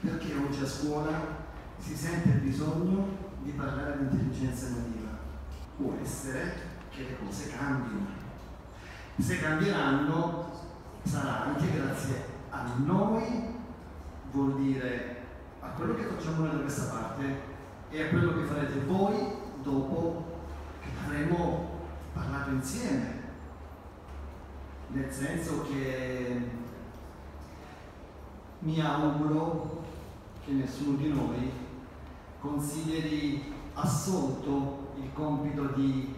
perché oggi a scuola si sente il bisogno di parlare di intelligenza emotiva. Può essere che le cose cambino. Se cambieranno sarà anche grazie a noi, vuol dire a quello che facciamo noi da questa parte e a quello che farete voi dopo che avremo parlato insieme. Nel senso che mi auguro che nessuno di noi consideri assolto il compito di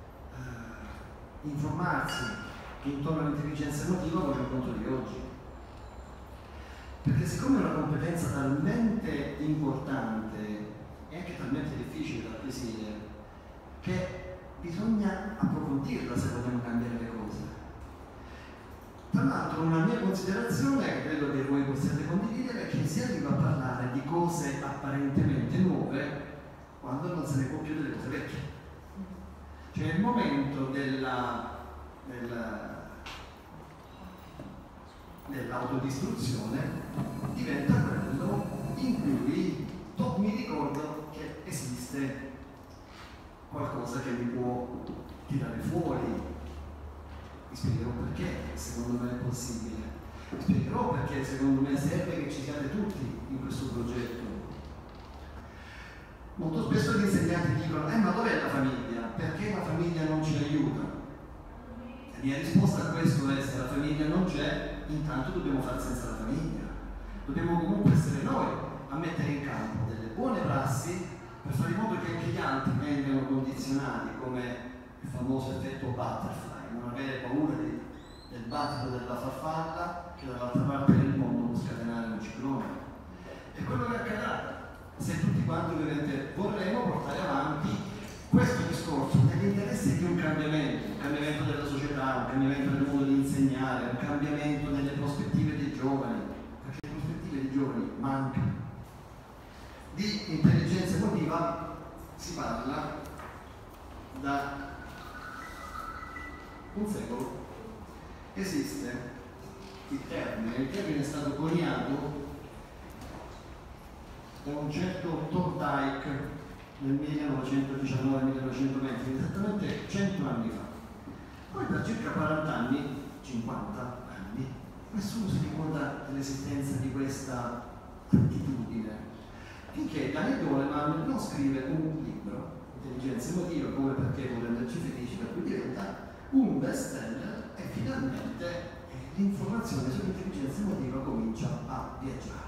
informarsi intorno all'intelligenza emotiva con l'incontro di oggi. Perché siccome è una competenza talmente importante e anche talmente difficile da acquisire che bisogna approfondirla se vogliamo cambiare le cose. Tra l'altro una mia considerazione, che credo che voi possiate condividere, è che si arriva a parlare di cose apparentemente nuove quando non se ne può più delle cose vecchie. Cioè il momento dell'autodistruzione diventa quello in cui mi ricordo che esiste qualcosa che mi può tirare fuori. Vi spiegherò perché secondo me è possibile. Vi spiegherò perché secondo me serve che ci siate tutti in questo progetto. Molto spesso gli insegnanti dicono ma dov'è la famiglia? Perché la famiglia non ci aiuta? La mia risposta a questo è: se la famiglia non c'è, intanto dobbiamo fare senza la famiglia. Dobbiamo comunque essere noi a mettere in campo delle buone prassi per fare in modo che anche gli altri vengano condizionati, come il famoso effetto butterfly, non avere paura del battito della farfalla che dall'altra parte del mondo può scatenare un ciclone. E quello che accadrà se tutti quanti ovviamente vorremmo portare avanti questo discorso nell'interesse di un cambiamento della società, un cambiamento del modo di insegnare, un cambiamento nelle prospettive dei giovani, perché le prospettive dei giovani mancano. Di intelligenza emotiva si parla da un secolo. Esiste il termine è stato coniato da un certo Thorndike nel 1919-1920, esattamente 100 anni fa. Poi per circa 40 anni, 50 anni, nessuno si ricorda dell'esistenza di questa attitudine, finché Daniel Goleman non scrive un libro, Intelligenza emotiva, come perché vuole andarci felici, per cui diventa un bestseller e finalmente l'informazione sull'intelligenza emotiva comincia a viaggiare.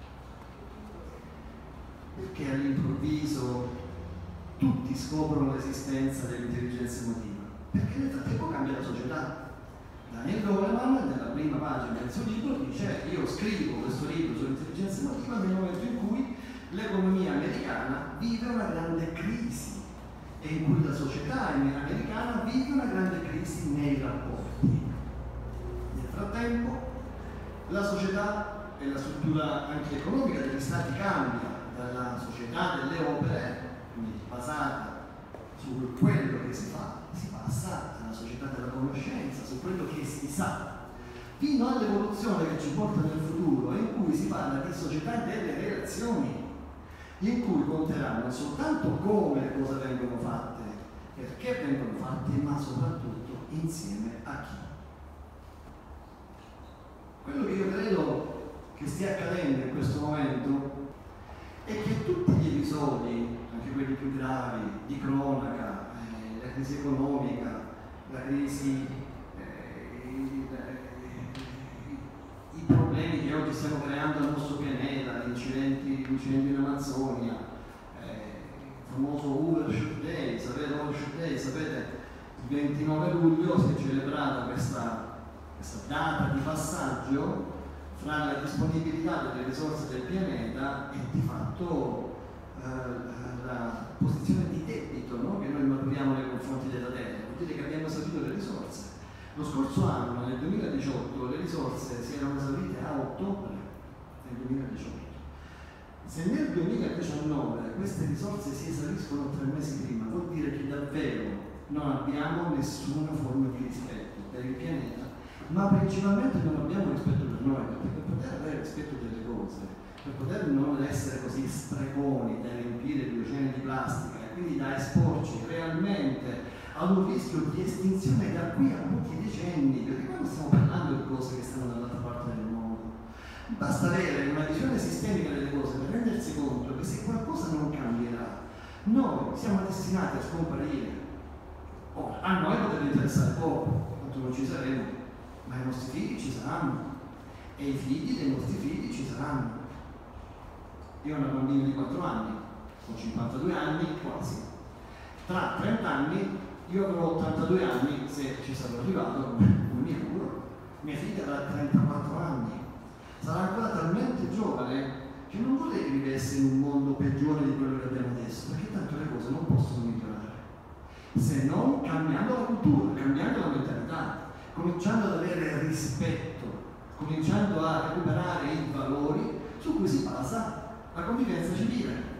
Perché all'improvviso tutti scoprono l'esistenza dell'intelligenza emotiva? Perché nel frattempo cambia la società. Daniel Goleman, nella prima pagina del suo libro, dice: io scrivo questo libro sull'intelligenza emotiva nel momento in cui l'economia americana vive una grande crisi e in cui la società americana vive una grande crisi nei rapporti. Nel frattempo la società e la struttura anche economica degli stati cambia, dalla società delle opere, quindi basata su quello che si fa, si passa alla società della conoscenza, su quello che si sa, fino all'evoluzione che ci porta nel futuro, in cui si parla di società delle relazioni, in cui conterà non soltanto come le cose vengono fatte, perché vengono fatte, ma soprattutto insieme a chi. Quello che io credo che stia accadendo in questo momento è che tutti gli episodi, anche quelli più gravi, di cronaca, la crisi economica, la crisi, i problemi che oggi stiamo creando al nostro pianeta, gli incendi in Amazzonia, il famoso Overshoot Day, sapete, il 29 luglio si è celebrata questa data di passaggio fra la disponibilità delle risorse del pianeta e di fatto la posizione di debito, no? Che noi maturiamo nei confronti della Terra. Vuol dire che abbiamo esaurito le risorse. Lo scorso anno, nel 2018, le risorse si erano esaurite a ottobre del 2018. Se nel 2019 queste risorse si esauriscono 3 mesi prima, vuol dire che davvero non abbiamo nessuna forma di rispetto per il pianeta, ma principalmente non abbiamo rispetto per noi, perché per poter avere rispetto delle cose, per poter non essere così spreconi da riempire gli oceani di plastica e quindi da esporci realmente ad un rischio di estinzione da qui a pochi decenni, perché qua non stiamo parlando di cose che stanno dall'altra parte del mondo. Basta avere una visione sistemica delle cose per rendersi conto che se qualcosa non cambierà, noi siamo destinati a scomparire. Ora, a noi potrebbe interessare poco, tanto non ci saremo, ma i nostri figli ci saranno e i figli dei nostri figli ci saranno. Io ho una bambina di 4 anni, ho 52 anni quasi. Tra 30 anni io avrò 82 anni, se ci sarò arrivato, non mi auguro. Mia figlia avrà 34 anni. Sarà ancora talmente giovane che non vorrei che vivesse in un mondo peggiore di quello che abbiamo adesso, perché tanto le cose non possono migliorare. Se non cambiando la cultura, cambiando la mentalità, cominciando ad avere rispetto, cominciando a recuperare i valori su cui si basa la convivenza civile.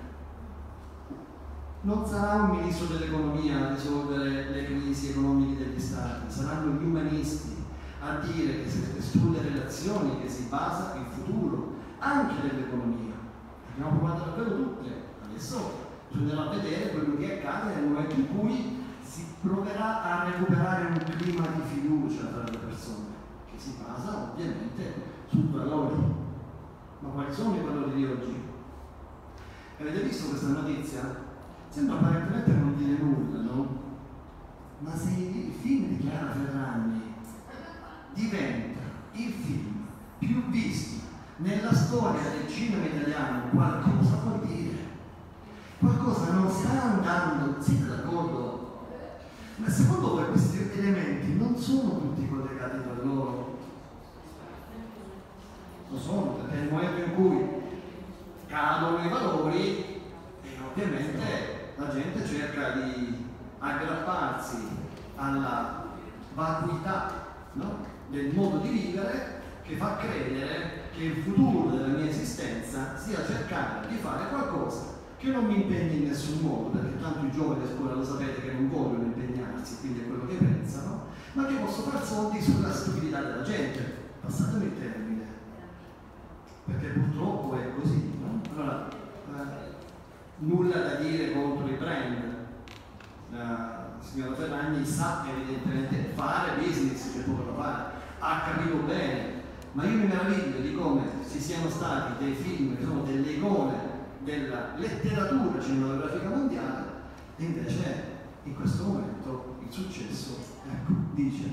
Non sarà un ministro dell'economia a risolvere le crisi economiche degli stati, saranno gli umanisti a dire che è sulle relazioni che si basa il futuro anche dell'economia. Abbiamo provato davvero tutte, adesso bisognerà vedere quello che accade nel momento in cui si proverà a recuperare un clima di fiducia tra le persone, che si basa ovviamente su valori. Ma quali sono i valori di oggi? Avete visto questa notizia? Sembra apparentemente non dire nulla, no? Ma se il film di Chiara Ferragni diventa il film più visto nella storia del cinema italiano, qualcosa vuol dire. Qualcosa non sta andando, siete d'accordo? Ma secondo voi questi elementi non sono tutti collegati tra loro? Lo sono, perché nel momento in cui cadono i valori, ovviamente la gente cerca di aggrapparsi alla vacuità, no? Del modo di vivere che fa credere che il futuro della mia esistenza sia cercare di fare qualcosa che non mi impegni in nessun modo, perché tanto i giovani a scuola lo sapete che non vogliono impegnarsi, quindi è quello che pensano, ma che posso far soldi sulla stupidità della gente. Passatemi il termine, perché purtroppo è così, no? Allora, nulla da dire contro i brand. La signora Ferragni sa evidentemente fare business, che può fare, ha capito bene, ma io mi meraviglio di come ci siano stati dei film che sono delle icone della letteratura cinematografica mondiale e invece in questo momento il successo, ecco, dice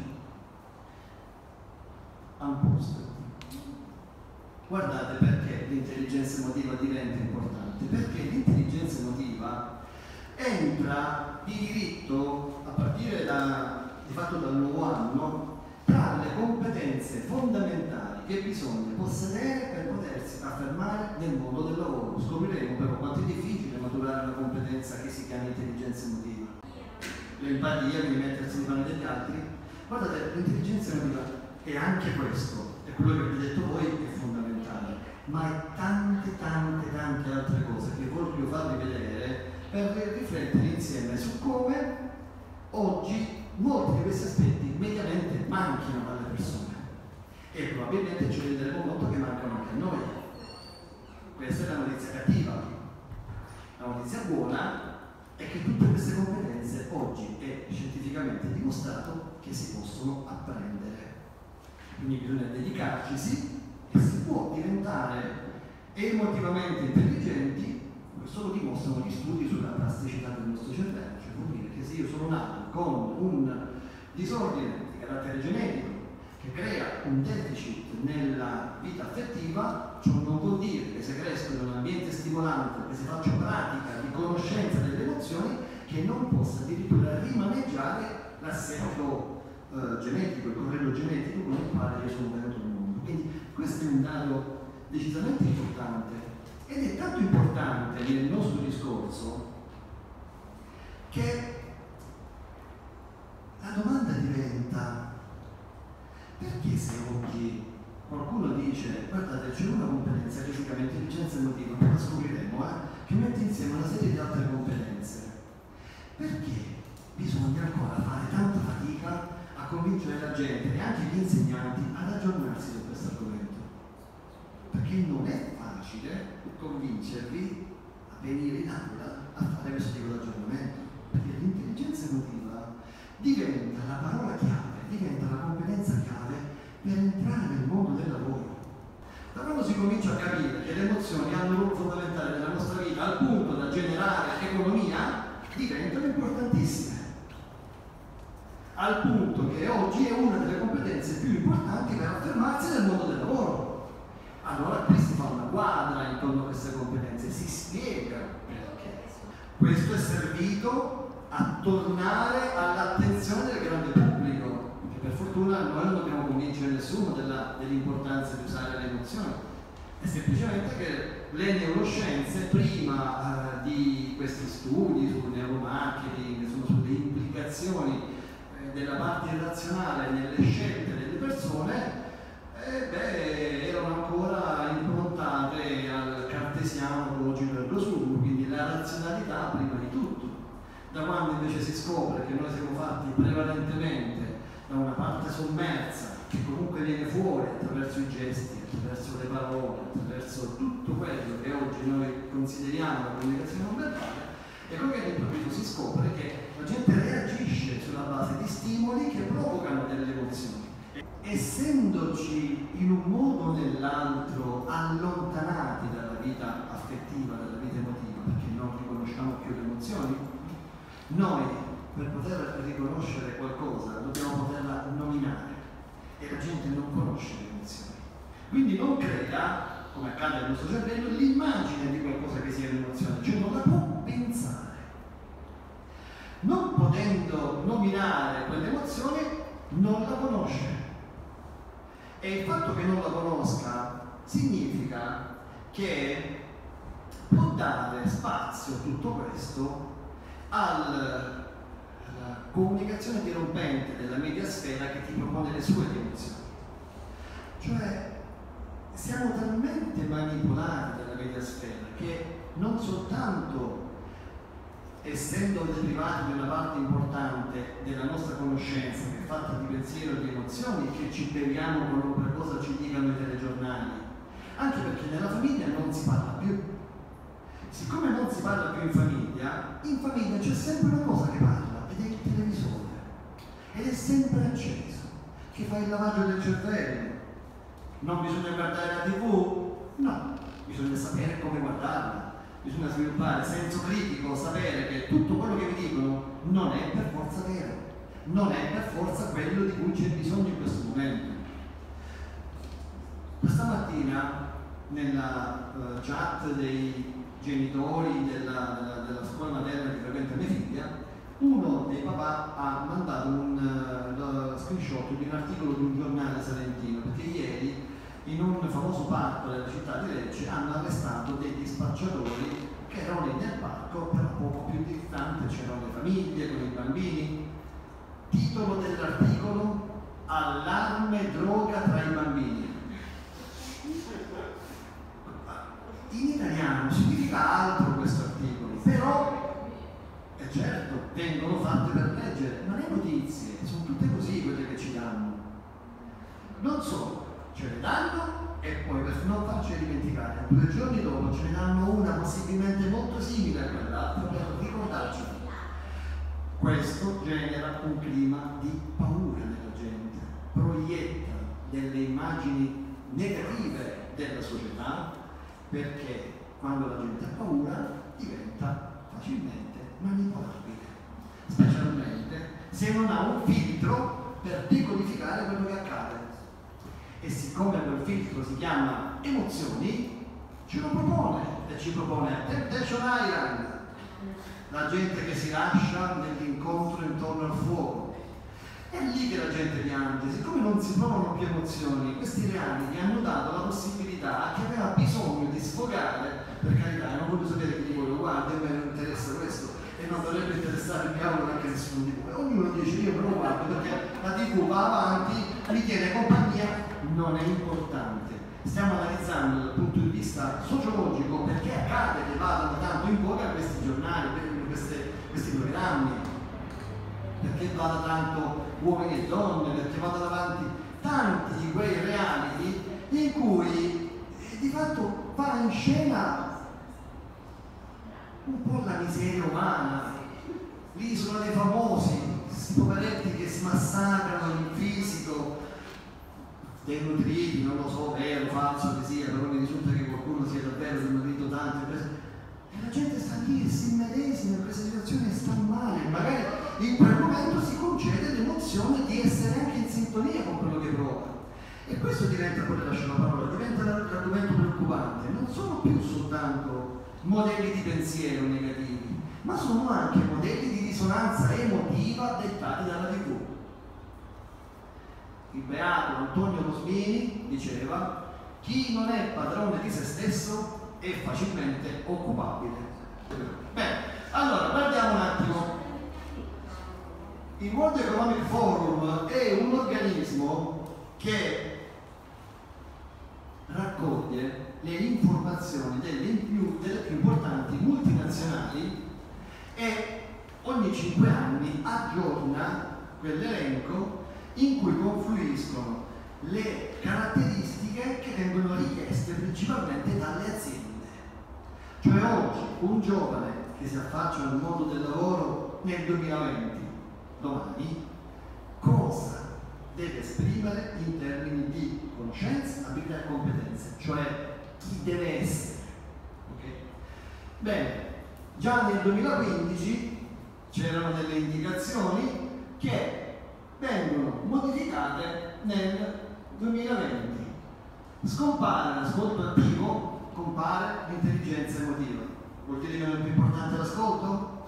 unpost. Guardate perché l'intelligenza emotiva diventa importante, perché l'intelligenza emotiva entra di diritto a partire di fatto dal nuovo anno tra le competenze fondamentali che bisogna possedere per potersi affermare nel mondo del lavoro. Scopriremo però quanto è difficile maturare una competenza che si chiama intelligenza emotiva. L'empatia, quindi mettersi nei panni degli altri. Guardate, l'intelligenza emotiva è anche questo, è quello che avete detto voi, è fondamentale, ma è tante altre cose che voglio farvi vedere per riflettere insieme su come oggi molti di questi aspetti mediamente manchino alle persone e probabilmente ci renderemo conto che mancano anche a noi. Questa è la notizia cattiva. La notizia buona è che tutte queste competenze oggi è scientificamente dimostrato che si possono apprendere. Quindi bisogna dedicarci, sì, e si può diventare emotivamente intelligenti. Questo lo dimostrano gli studi sulla plasticità del nostro cervello, cioè vuol dire che se io sono nato con un disordine di carattere genetico che crea un deficit nella vita affettiva, ciò non vuol dire che se cresco in un ambiente stimolante, che se faccio pratica di conoscenza delle emozioni, che non possa addirittura rimaneggiare l'assetto genetico, il corredo genetico con il quale io sono venuto al mondo. Quindi questo è un dato decisamente importante. Ed è tanto importante nel nostro discorso che la domanda diventa: perché se oggi qualcuno dice guardate c'è una competenza che si chiama intelligenza emotiva, poi la scopriremo, che mette insieme una serie di altre competenze, perché bisogna ancora fare tanta fatica a convincere la gente e anche gli insegnanti ad aggiornarsi su questo argomento? Perché non è facile che hanno un ruolo fondamentale nella nostra vita al punto da generare economia, diventano importantissime. Al punto che oggi è una delle competenze più importanti per affermarsi nel mondo del lavoro. Allora qui si fa una quadra intorno a queste competenze, si spiega perché. Questo è servito a tornare all'attenzione del grande pubblico, che per fortuna noi non dobbiamo convincere nessuno dell'importanza di usare le emozioni. È semplicemente che le neuroscienze, prima di questi studi sul neuromarketing, sulle implicazioni della parte irrazionale nelle scelte delle persone, erano ancora improntate al cartesiano logico del resumo, quindi la razionalità prima di tutto. Da quando invece si scopre che noi siamo fatti prevalentemente da una parte sommersa, che comunque viene fuori attraverso i gesti, attraverso le parole, attraverso tutto quello che oggi noi consideriamo la comunicazione non verbale, ecco che all'improvviso si scopre che la gente reagisce sulla base di stimoli che provocano delle emozioni. Essendoci in un modo o nell'altro allontanati dalla vita affettiva, dalla vita emotiva, perché non riconosciamo più le emozioni, noi per poter riconoscere qualcosa dobbiamo poterla nominare e la gente non conosce le emozioni. Quindi non crea, come accade nel nostro cervello, l'immagine di qualcosa che sia un'emozione, cioè non la può pensare. Non potendo nominare quell'emozione, non la conosce. E il fatto che non la conosca significa che può dare spazio tutto questo alla comunicazione dirompente della mediasfera che ti propone le sue emozioni. Cioè, siamo talmente manipolati dalla mediasfera che non soltanto essendo deprivati di una parte importante della nostra conoscenza, che è fatta di pensiero e di emozioni, che ci beviamo qualunque cosa ci dicano i telegiornali, anche perché nella famiglia non si parla più. Siccome non si parla più in famiglia c'è sempre una cosa che parla, ed è il televisore, ed è sempre acceso, che fa il lavaggio del cervello. Non bisogna guardare la TV? No, bisogna sapere come guardarla. Bisogna sviluppare senso critico, sapere che tutto quello che vi dicono non è per forza vero, non è per forza quello di cui c'è bisogno in questo momento. Questa mattina nella chat dei genitori della scuola materna che frequenta mia figlia, uno dei papà ha mandato un screenshot di un articolo di un giornale salentino, perché ieri in un famoso parco della città di Lecce hanno arrestato degli spacciatori che erano lì nel parco, però poco più distante c'erano le famiglie con i bambini. Titolo dell'articolo: allarme droga tra i bambini. In italiano significa altro questo articolo, però certo, vengono fatte per leggere, ma le notizie sono tutte così quelle che ci danno. Non solo, ce ne danno e poi per non farci dimenticare, 2 giorni dopo ce ne danno una possibilmente molto simile a quell'altra per ricordarci. Questo genera un clima di paura nella gente, proietta delle immagini negative della società, perché quando la gente ha paura diventa facilmente manipolabile, specialmente se non ha un filtro per decodificare quello che accade. E siccome quel filtro si chiama emozioni, ce lo propone, e ci propone Temptation Island, la gente che si lascia nell'incontro intorno al fuoco. È lì che la gente piange, siccome non si provano più emozioni, questi reali gli hanno dato la possibilità a chi aveva bisogno di sfogare, per carità, non voglio sapere chi di voi lo guarda, a me non interessa questo, e non dovrebbe interessare il diavolo anche nessuno di voi. Ognuno dice io me lo guardo perché la TV va avanti, mi tiene compagnia. Non è importante, stiamo analizzando dal punto di vista sociologico perché accade che vadano tanto in voga questi giornali, questi programmi, perché vada tanto uomini e donne, perché vadano avanti tanti di quei reality in cui di fatto va in scena un po' la miseria umana, l'isola dei famosi, questi poveretti che si massacrano in fisico, dei nutriti, non lo so, vero, falso che sia, però mi risulta che qualcuno sia davvero dei nutriti sintonia con quello che prova. E questo diventa, poi le lascio la parola, diventa l'argomento preoccupante. Non sono più soltanto modelli di pensiero negativi, ma sono anche modelli di risonanza emotiva dettati dalla TV. Il beato Antonio Rosmini diceva: chi non è padrone di se stesso è facilmente occupabile. Bene, allora guardiamo un attimo. Il World Economic Forum è un organismo che raccoglie le informazioni delle più importanti multinazionali e ogni 5 anni aggiorna quell'elenco in cui confluiscono le caratteristiche che vengono richieste principalmente dalle aziende. Cioè oggi un giovane che si affaccia al mondo del lavoro nel 2020, domani, cosa deve esprimere in termini di conoscenze, abilità e competenze, cioè chi deve essere. Okay? Bene, già nel 2015 c'erano delle indicazioni che vengono modificate nel 2020. Scompare l'ascolto attivo, compare l'intelligenza emotiva. Vuol dire che non è più importante l'ascolto?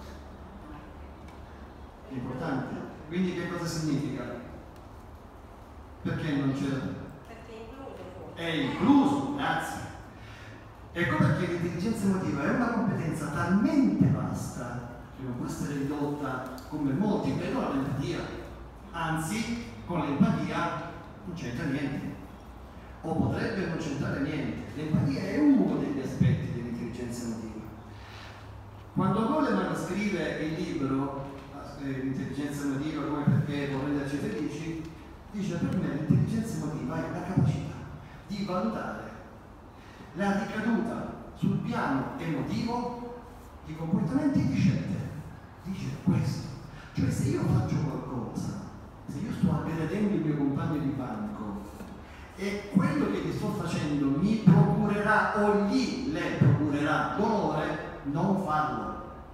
È importante. Quindi che cosa significa? Perché non c'era? Perché è incluso. È incluso, grazie. Ecco perché l'intelligenza emotiva è una competenza talmente vasta che non può essere ridotta come molti credono all'empatia. Anzi, con l'empatia non c'entra niente. O potrebbe non c'entrare niente. L'empatia è uno degli aspetti dell'intelligenza emotiva. Quando Goleman scrive il libro L'intelligenza emotiva come perché può renderci felici, dice: per me l'intelligenza emotiva è la capacità di valutare la ricaduta sul piano emotivo di comportamenti e di scelte. Dice questo, cioè se io faccio qualcosa, se io sto aggredendo il mio compagno di banco e quello che gli sto facendo mi procurerà o le procurerà dolore, non farlo.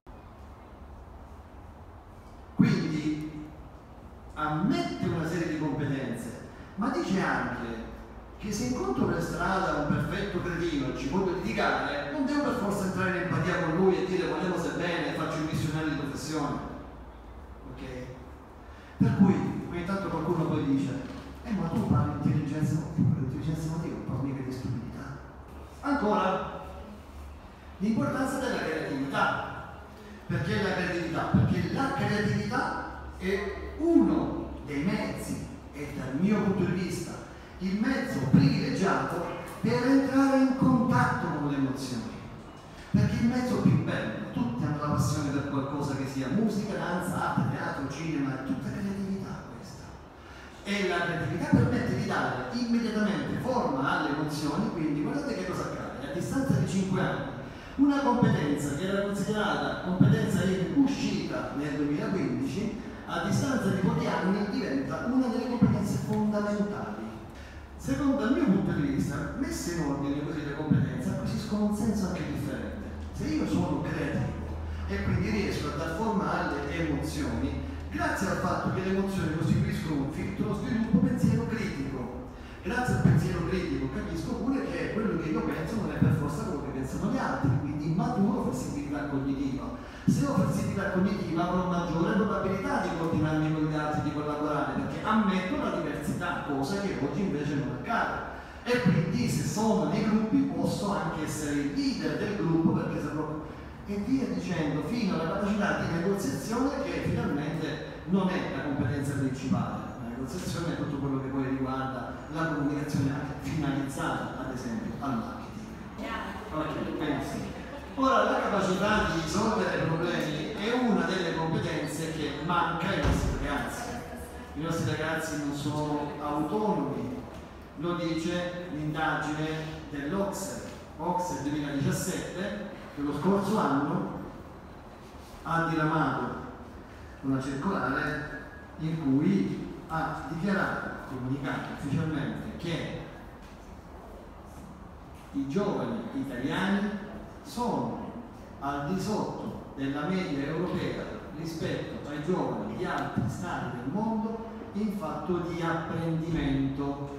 Quindi ammette una serie di competenze, ma dice anche che se incontro per strada un perfetto cretino e ci voglio litigare, non devo per forza entrare in empatia con lui e dire vogliamo se bene e faccio il missionario di professione. Ok? Per cui ogni tanto qualcuno poi dice: ma tu parli di intelligenza emotiva, non parli mica di stupidità. Ancora, l'importanza della creatività. Perché la creatività? Perché la creatività è uno dei mezzi, e dal mio punto di vista il mezzo privilegiato per entrare in contatto con le emozioni. Perché il mezzo più bello, tutti hanno la passione per qualcosa che sia musica, danza, arte, teatro, cinema, è tutta creatività questa. E la creatività permette di dare immediatamente forma alle emozioni, quindi guardate che cosa accade. A distanza di 5 anni, una competenza che era considerata competenza uscita nel 2015, a distanza di pochi anni diventa una delle competenze fondamentali. Secondo il mio punto di vista, messe in ordine così le competenze acquisiscono un senso anche differente. Se io sono creativo e quindi riesco a dar forma alle emozioni, grazie al fatto che le emozioni costituiscono un filtro, sviluppo pensiero critico. Grazie al pensiero critico capisco pure che quello che io penso non è per forza quello che pensano gli altri, quindi maturo flessibilità cognitiva. Se ho flessibilità cognitiva avrò maggiore probabilità di coordinarmi con gli altri, di collaborare, perché ammetto la diversità, cosa che oggi invece non accade. E quindi se sono nei gruppi posso anche essere il leader del gruppo, perché saprò, e via dicendo, fino alla capacità di negoziazione che finalmente non è la competenza principale. La negoziazione è tutto quello che poi riguarda la comunicazione anche finalizzata, ad esempio, al marketing. Ok, benissimo. Ora, la capacità di risolvere problemi è una delle competenze che manca ai nostri ragazzi. I nostri ragazzi non sono autonomi, lo dice l'indagine dell'Ocse 2017, che lo scorso anno ha diramato una circolare in cui ha dichiarato, comunicato ufficialmente, che i giovani italiani sono al di sotto della media europea rispetto ai giovani di altri stati del mondo in fatto di apprendimento.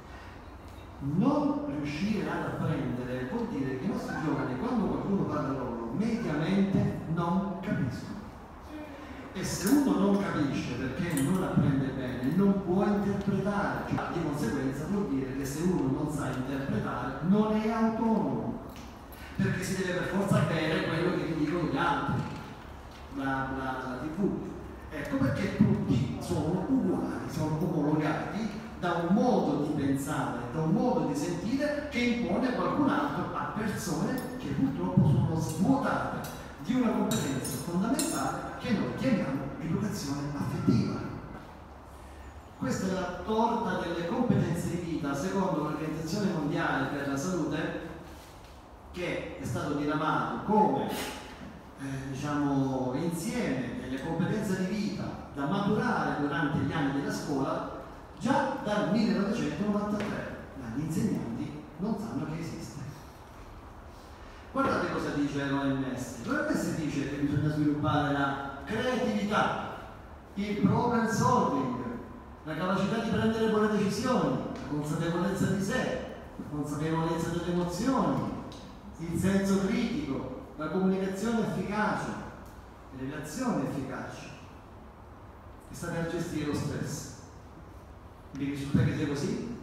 Non riuscire ad apprendere vuol dire che i nostri giovani, quando qualcuno parla loro, mediamente non capiscono. E se uno non capisce perché non apprende bene, non può interpretare. Di conseguenza vuol dire che se uno non sa interpretare, non è autonomo, perché si deve per forza bere quello che gli dicono gli altri, la TV. Ecco perché tutti sono uguali, sono omologati da un modo di pensare, da un modo di sentire che impone qualcun altro a persone che purtroppo sono svuotate di una competenza fondamentale che noi chiamiamo educazione affettiva. Questa è la torta delle competenze di vita secondo l'Organizzazione Mondiale per la Salute, che è stato diramato come diciamo insieme delle competenze di vita da maturare durante gli anni della scuola già dal 1993, ma gli insegnanti non sanno che esiste. Guardate cosa dice l'OMS. L'OMS dice che bisogna sviluppare la creatività, il problem solving, la capacità di prendere buone decisioni, la consapevolezza di sé, la consapevolezza delle emozioni, il senso critico, la comunicazione efficace, le relazioni efficaci e saper gestire lo stress. Vi risulta che sia così?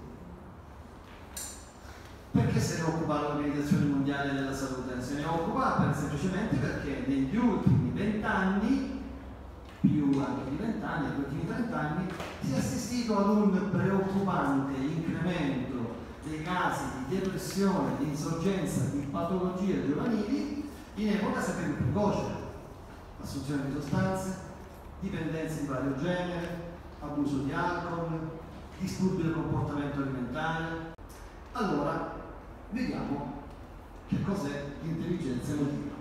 Perché se ne occupa l'Organizzazione Mondiale della Salute? Se ne occupa semplicemente perché negli ultimi 20 anni, più anche di 20 anni, negli ultimi 30 anni, si è assistito ad un preoccupante incremento dei casi di depressione, di insorgenza, di patologie giovanili in epoca sempre più precoce, assunzione di sostanze, dipendenze di vario genere, abuso di alcol, disturbi del comportamento alimentare. Allora, vediamo che cos'è l'intelligenza emotiva.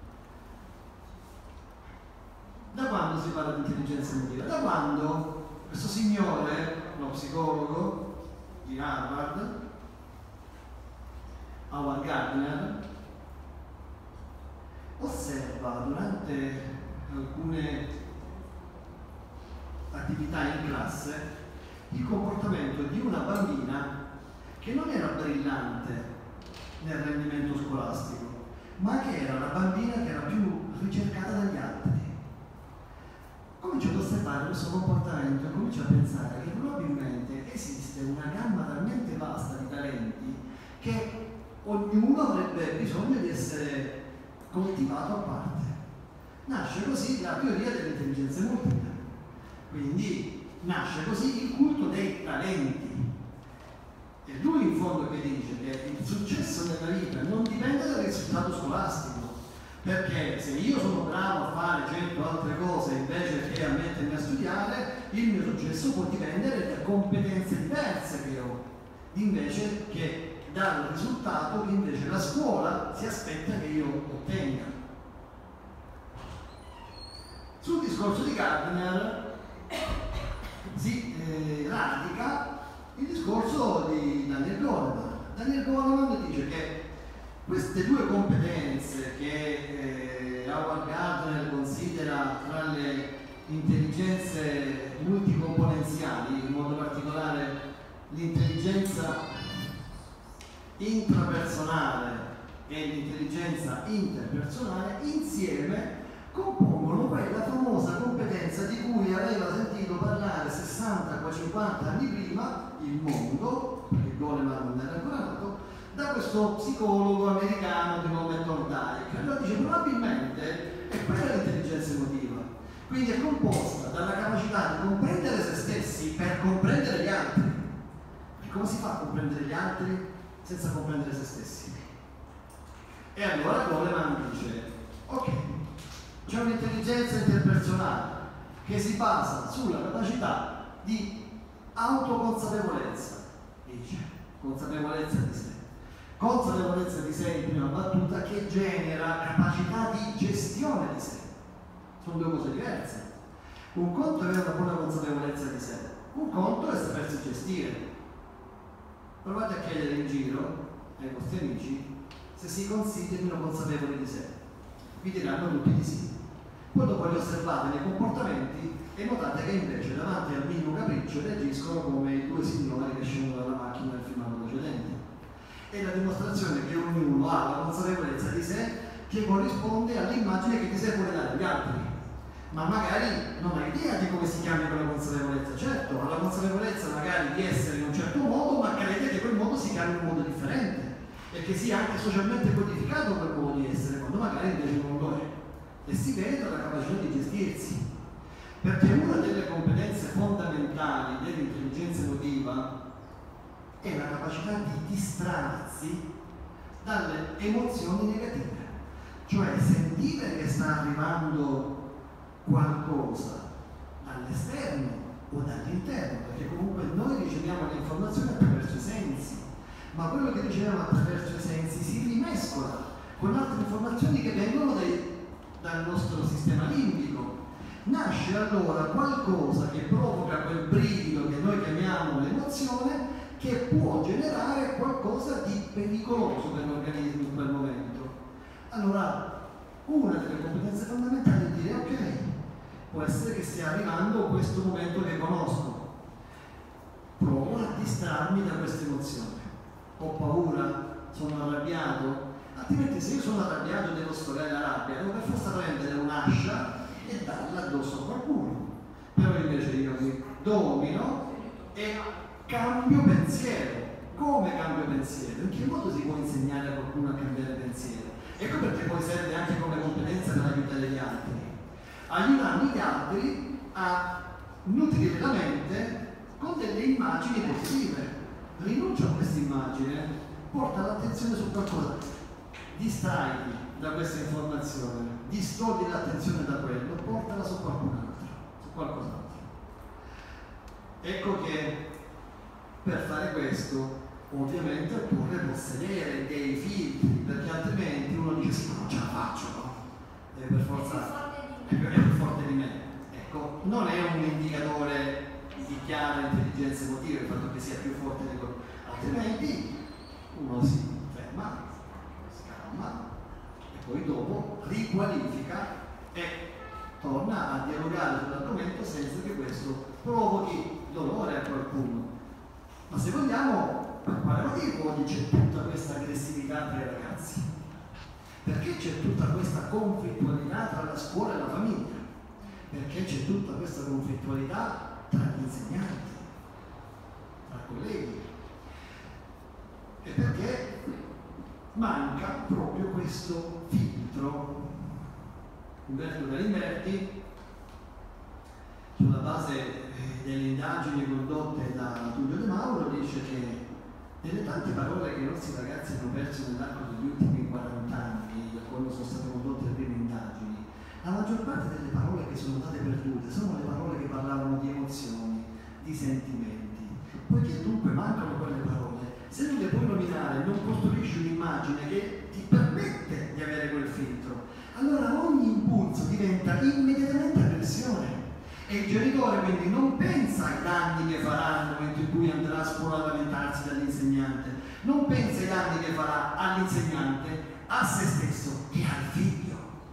Da quando si parla di intelligenza emotiva? Da quando questo signore, uno psicologo di Harvard, Howard Gardner, osserva durante alcune attività in classe il comportamento di una bambina che non era brillante nel rendimento scolastico, ma che era la bambina che era più ricercata dagli altri. Comincio ad osservare questo comportamento e comincio a pensare che probabilmente esiste una gamma talmente vasta di talenti che ognuno avrebbe bisogno di essere coltivato a parte. Nasce così la teoria delle intelligenze multiple. Quindi nasce così il culto dei talenti. E lui in fondo che dice che il successo nella vita non dipende dal risultato scolastico, perché se io sono bravo a fare 100 altre cose invece che a mettermi a studiare, il mio successo può dipendere da competenze diverse che ho, invece che dal risultato che invece la scuola si aspetta che io ottenga. Sul discorso di Gardner si radica il discorso di Daniel Goleman. Daniel Goleman dice che queste due competenze che Howard Gardner considera tra le intelligenze multicomponenziali, in modo particolare l'intelligenza intrapersonale e l'intelligenza interpersonale, insieme compongono quella famosa competenza di cui aveva sentito parlare 60-50 anni prima il mondo, perché Goleman non era ancora nato, da questo psicologo americano di nome Thorndike. Allora dice probabilmente è quella l'intelligenza emotiva, quindi è composta dalla capacità di comprendere se stessi per comprendere gli altri. E come si fa a comprendere gli altri senza comprendere se stessi? E allora Goleman dice ok, c'è un'intelligenza interpersonale che si basa sulla capacità di autoconsapevolezza, dice, consapevolezza di sé. Consapevolezza di sé in prima battuta che genera capacità di gestione di sé. Sono due cose diverse. Un conto è avere una buona consapevolezza di sé, un conto è sapersi gestire. Provate a chiedere in giro ai vostri amici se si considerino consapevoli di sé. Vi diranno tutti di sì. Poi dopo li osservate nei comportamenti E notate che invece davanti al minimo capriccio reagiscono come i due signori che scendono dalla macchina del filmato precedente. È la dimostrazione che ognuno ha la consapevolezza di sé che corrisponde all'immagine che ti sei vuole dare agli altri. Ma magari non hai idea di come si chiami quella consapevolezza. Certo, ha la consapevolezza magari di essere in un certo modo, ma crede che quel modo si chiami in un modo differente e che sia anche socialmente codificato quel modo di essere, quando magari invece non lo è. E si vede la capacità di gestirsi. Perché una delle competenze fondamentali dell'intelligenza emotiva è la capacità di distrarsi dalle emozioni negative. Cioè sentire che sta arrivando qualcosa dall'esterno o dall'interno, perché comunque noi riceviamo le informazioni attraverso i sensi, ma quello che riceviamo attraverso i sensi si rimescola con altre informazioni che vengono dal nostro sistema limbico. Nasce allora qualcosa che provoca quel brivido che noi chiamiamo l'emozione, che può generare qualcosa di pericoloso per l'organismo in quel momento. Allora, una delle competenze fondamentali è dire ok, può essere che stia arrivando questo momento che conosco, provo a distrarmi da questa emozione. Ho paura, sono arrabbiato, altrimenti se io sono arrabbiato devo sfogare la rabbia, devo per forza prendere un'ascia e darla addosso a qualcuno. Però invece io mi domino e cambio pensiero. Come cambio pensiero? In che modo si può insegnare a qualcuno a cambiare pensiero? Ecco perché poi serve anche come competenza per aiutare gli altri. Aiutando gli altri a nutrire la mente con delle immagini positive. Rinuncia a questa immagine, porta l'attenzione su qualcosa, distraiti da questa informazione, distogli l'attenzione da quello, portala su qualcun altro, su qualcos'altro. Ecco che per fare questo ovviamente occorre possedere dei filtri, perché altrimenti uno dice sì, ma non ce la faccio, no? Deve per forza è più forte di me. Ecco, non è un indicatore di chiara intelligenza emotiva il fatto che sia più forte di quello, altrimenti uno si ferma, si calma e poi dopo riqualifica e torna a dialogare sull'argomento senza che questo provochi dolore a qualcuno. Ma se vogliamo, per quale motivo oggi c'è tutta questa aggressività tra i ragazzi? Perché c'è tutta questa conflittualità tra la scuola e la famiglia? Perché c'è tutta questa conflittualità tra gli insegnanti, tra colleghi? E perché manca proprio questo filtro. Umberto Galimberti, sulla base delle indagini condotte da Tullio De Mauro, dice che delle tante parole che i nostri ragazzi hanno perso nell'arco degli ultimi 40 anni, da quando sono state condotte le prime indagini, la maggior parte delle parole che sono state perdute sono le parole che parlavano di emozioni, di sentimenti. Poiché dunque mancano quelle parole, se non le puoi nominare, non costruisci un'immagine che ti permette di avere quel filtro, allora ogni impulso diventa immediatamente aggressione. E il genitore quindi non pensa ai danni che farà nel momento in cui andrà a scuola a lamentarsi dall'insegnante, non pensa ai danni che farà all'insegnante, a se stesso e al figlio.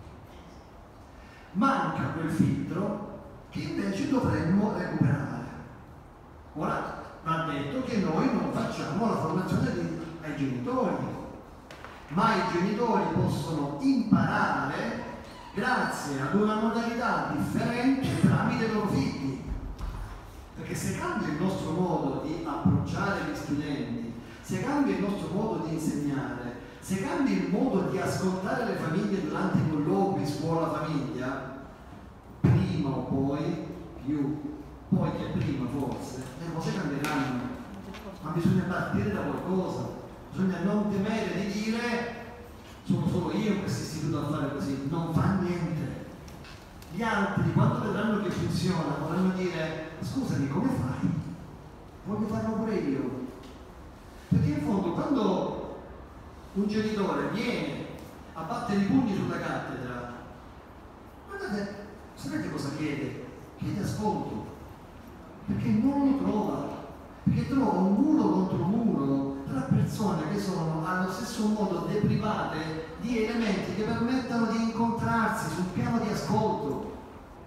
Manca quel filtro che invece dovremmo recuperare. Ora, va detto che noi non facciamo la formazione ai genitori, ma i genitori possono imparare grazie ad una modalità differente tramite i loro figli. Perché se cambia il nostro modo di approcciare gli studenti, se cambia il nostro modo di insegnare, se cambia il modo di ascoltare le famiglie durante i colloqui scuola-famiglia, prima o poi, poi che prima forse, le cose cambieranno. Ma bisogna partire da qualcosa, bisogna non temere di dire sono solo io in questo istituto a fare così, non fa niente. Gli altri, quando vedranno che funziona, potranno dire scusami, come fai? Voglio farlo pure io. Perché in fondo quando un genitore viene a battere i pugni sulla cattedra, guardate, sapete cosa chiede? Chiede ascolto, perché non lo trova, perché trova un muro contro muro tra persone che sono allo stesso modo deprivate di elementi che permettano di incontrarsi sul piano di ascolto.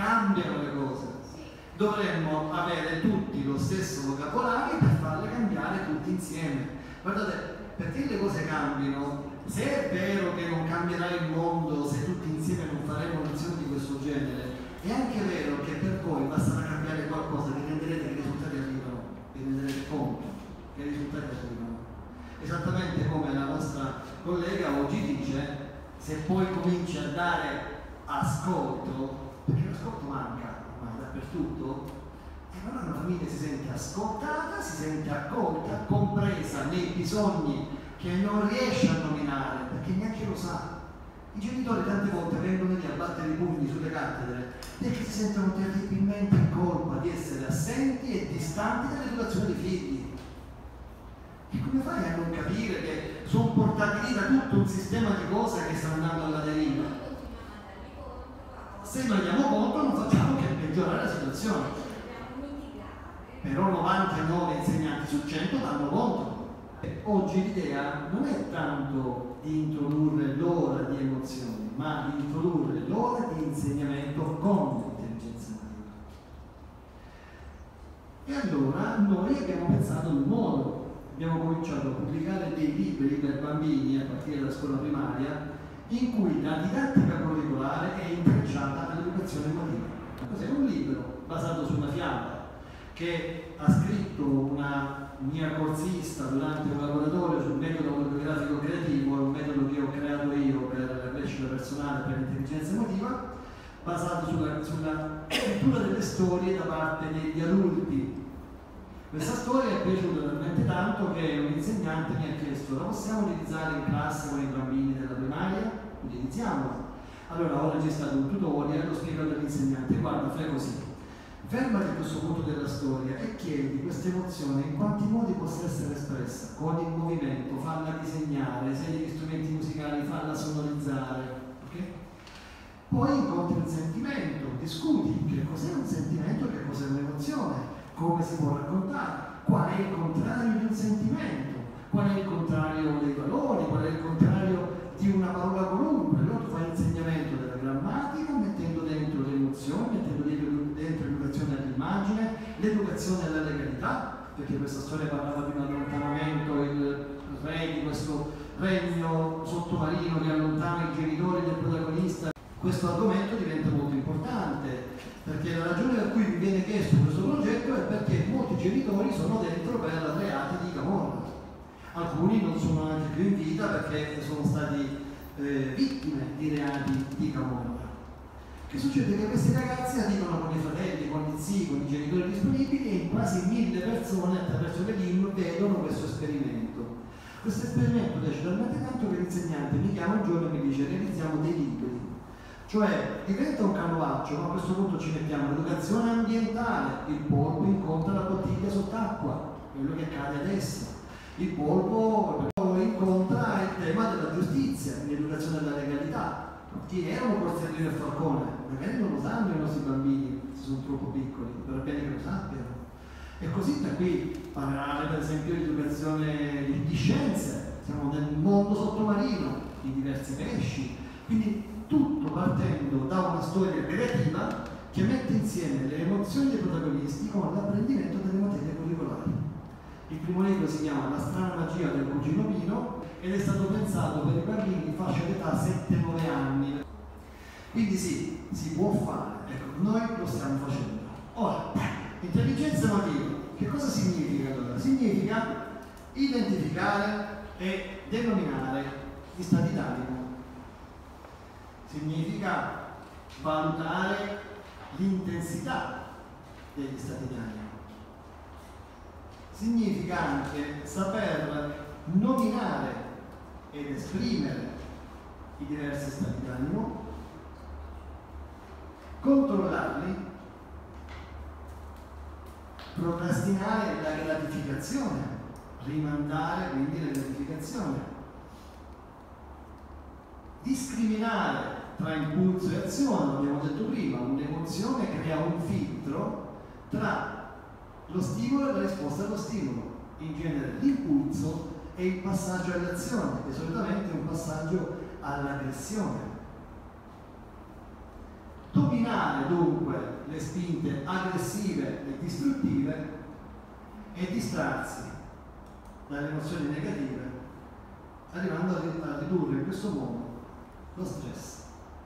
cambiano le cose. Dovremmo avere tutti lo stesso vocabolario per farle cambiare tutti insieme. Guardate, perché le cose cambino, se è vero che non cambierà il mondo se tutti insieme non faremo un'azione di questo genere, è anche vero che per voi basterà cambiare qualcosa, vi renderete che i risultati arrivano, vi renderete conto che i risultati arrivano. Esattamente come la nostra collega oggi dice, se poi cominci a dare ascolto, perché l'ascolto manca ormai dappertutto, e allora una famiglia si sente ascoltata, si sente accolta, compresa nei bisogni che non riesce a nominare, perché neanche lo sa. I genitori tante volte vengono lì a battere i pugni sulle cattedre perché si sentono terribilmente in colpa di essere assenti e distanti dall'educazione dei figli. E come fai a non capire che sono portati lì da tutto un sistema di cose che stanno andando alla deriva? Se non diamo conto non facciamo che peggiorare la situazione. Però 99 insegnanti su 100 danno conto. Oggi l'idea non è tanto di introdurre l'ora di emozioni, ma di introdurre l'ora di insegnamento con l'intelligenza emotiva. E allora noi abbiamo pensato in un modo, abbiamo cominciato a pubblicare dei libri per bambini a partire dalla scuola primaria in cui la didattica curricolare è intrecciata all'educazione emotiva. Cos'è? Un libro basato su una fiaba che ha scritto una mia corsista durante un laboratorio sul metodo autobiografico creativo, un metodo che ho creato io per la crescita personale, per l'intelligenza emotiva, basato sulla scrittura delle storie da parte degli adulti. Questa storia è piaciuta talmente tanto che un insegnante mi ha chiesto: la possiamo utilizzare in classe con i bambini della primaria? Utilizziamola. Allora ho registrato un tutorial, l'ho spiegato all'insegnante: guarda, fai così, fermati a questo punto della storia e chiedi questa emozione in quanti modi possa essere espressa, con il movimento, falla disegnare, se hai degli strumenti musicali falla sonorizzare, ok? Poi incontri il sentimento, discuti che cos'è un sentimento, che cos'è un'emozione, come si può raccontare, qual è il contrario di un sentimento, qual è il contrario dei valori, qual è il contrario di una parola qualunque. Allora tu fai insegnamento della grammatica mettendo dentro le emozioni, mettendo dentro l'educazione all'immagine, l'educazione alla legalità, perché questa storia parlava di un allontanamento, il re di questo regno sottomarino che allontana i genitori del protagonista. Questo argomento diventa molto importante, perché la ragione per cui mi viene chiesto questo progetto è perché molti genitori sono dentro per reati di camorra. Alcuni non sono anche più in vita perché sono stati vittime di reati di camorra. Che succede? Che questi ragazzi arrivano con i fratelli, con gli zii, con i genitori disponibili e in quasi 1000 persone attraverso le LIM vedono questo esperimento. Questo esperimento piace talmente tanto che l'insegnante mi chiama un giorno e mi dice: realizziamo dei libri. Cioè diventa un canovaccio, ma a questo punto ci mettiamo l'educazione ambientale, il polpo incontra la bottiglia sott'acqua, quello che accade adesso. Il polpo incontra il tema della giustizia, l'educazione alla legalità. Chi erano Borsellino e Falcone? Magari non lo sanno i nostri bambini, se sono troppo piccoli, però è bene che lo sappiano. E così da qui parlare per esempio di educazione di scienze, siamo nel mondo sottomarino, di diversi pesci, quindi tutto partendo da una storia creativa che mette insieme le emozioni dei protagonisti con l'apprendimento delle materie curricolari. Il primo libro si chiama La strana magia del cugino Pino ed è stato pensato per i bambini di fascia d'età 7-9 anni. Quindi sì, si può fare, ecco, noi lo stiamo facendo. Ora, intelligenza emotiva, che cosa significa allora? Significa identificare e denominare gli stati d'animo. Significa valutare l'intensità degli stati d'animo. Significa anche saper nominare ed esprimere i diversi stati d'animo, controllarli, procrastinare la gratificazione, rimandare quindi la gratificazione, discriminare tra impulso e azione, l'abbiamo detto prima, un'emozione crea un filtro tra lo stimolo e la risposta allo stimolo. In genere l'impulso è il passaggio all'azione, e solitamente è un passaggio all'aggressione. dominare dunque le spinte aggressive e distruttive e distrarsi dalle emozioni negative, arrivando a ridurre in questo modo lo stress.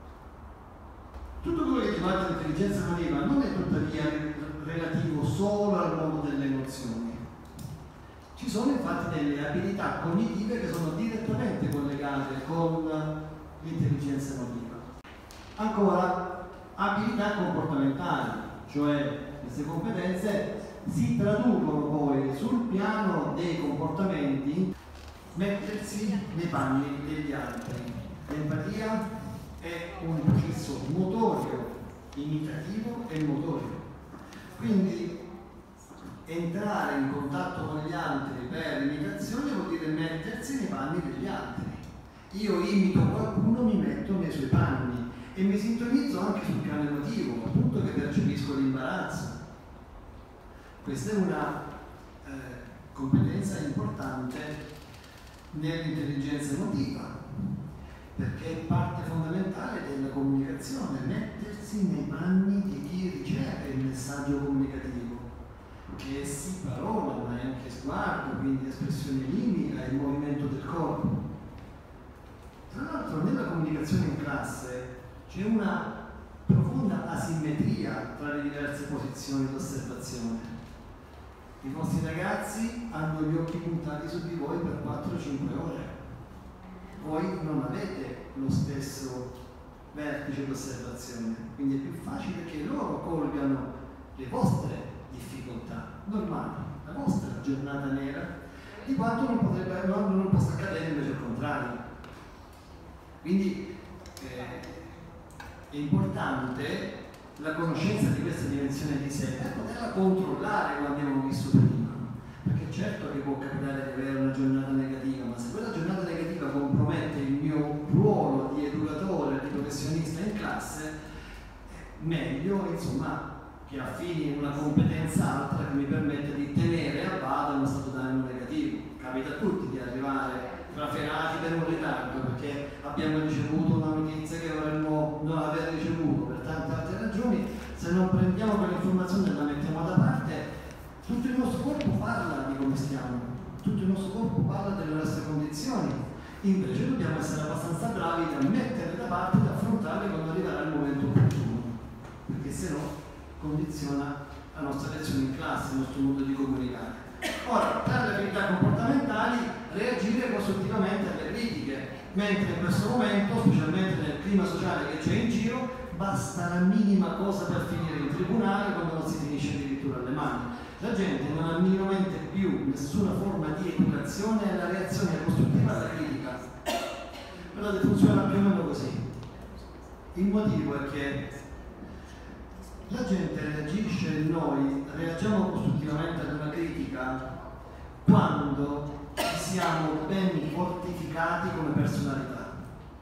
Tutto quello che riguarda l'intelligenza emotiva non è tuttavia relativo solo al mondo delle emozioni. Ci sono infatti delle abilità cognitive che sono direttamente collegate con l'intelligenza emotiva. Ancora, abilità comportamentali, cioè queste competenze si traducono poi sul piano dei comportamenti, mettersi nei panni degli altri. L'empatia è un processo motorio, imitativo e motorio. Quindi entrare in contatto con gli altri per imitazione vuol dire mettersi nei panni degli altri. Io imito qualcuno, mi metto nei suoi panni e mi sintonizzo anche sul piano emotivo, appunto che percepisco l'imbarazzo. Questa è una competenza importante nell'intelligenza emotiva, perché è parte fondamentale della comunicazione, mettersi nei panni di chi riceve il messaggio comunicativo, che è sì parola, ma è anche sguardo, quindi espressione mimica e il movimento del corpo. Tra l'altro nella comunicazione in classe c'è una profonda asimmetria tra le diverse posizioni di osservazione. I vostri ragazzi hanno gli occhi puntati su di voi per 4-5 ore. Voi non avete lo stesso vertice di osservazione, quindi è più facile che loro colgano le vostre difficoltà normali, la vostra giornata nera, di quanto non possa accadere invece il contrario. Quindi è importante la conoscenza di questa dimensione di sé per poterla controllare, come abbiamo visto prima, perché certo che può capitare di avere una giornata negativa, ma se quella giornata negativa compromette il mio ruolo di educatore, di professionista in classe, meglio insomma che affini una competenza altra che mi permette di tenere a bada uno stato d'animo negativo. Capita a tutti di arrivare trafelati per un ritardo perché abbiamo ricevuto una notizia che vorremmo non aver ricevuto per tante altre ragioni. Se non prendiamo quell'informazione e la mettiamo da parte, tutto il nostro corpo parla di come stiamo, tutto il nostro corpo parla delle nostre condizioni. Invece dobbiamo essere abbastanza bravi da metterle da parte e da affrontarle quando arriverà il momento opportuno, perché se no condiziona la nostra lezione in classe, il nostro modo di comunicare. Ora, tra le abilità comportamentali, reagire costruttivamente alle critiche, mentre in questo momento, specialmente nel clima sociale che c'è in giro, basta la minima cosa per finire in tribunale quando non si finisce addirittura alle mani. La gente non ha minimamente più nessuna forma di educazione alla reazione costruttiva alla critica. Guardate, funziona più o meno così. Il motivo è che la gente reagisce e noi reagiamo costruttivamente ad una critica quando siamo ben fortificati come personalità.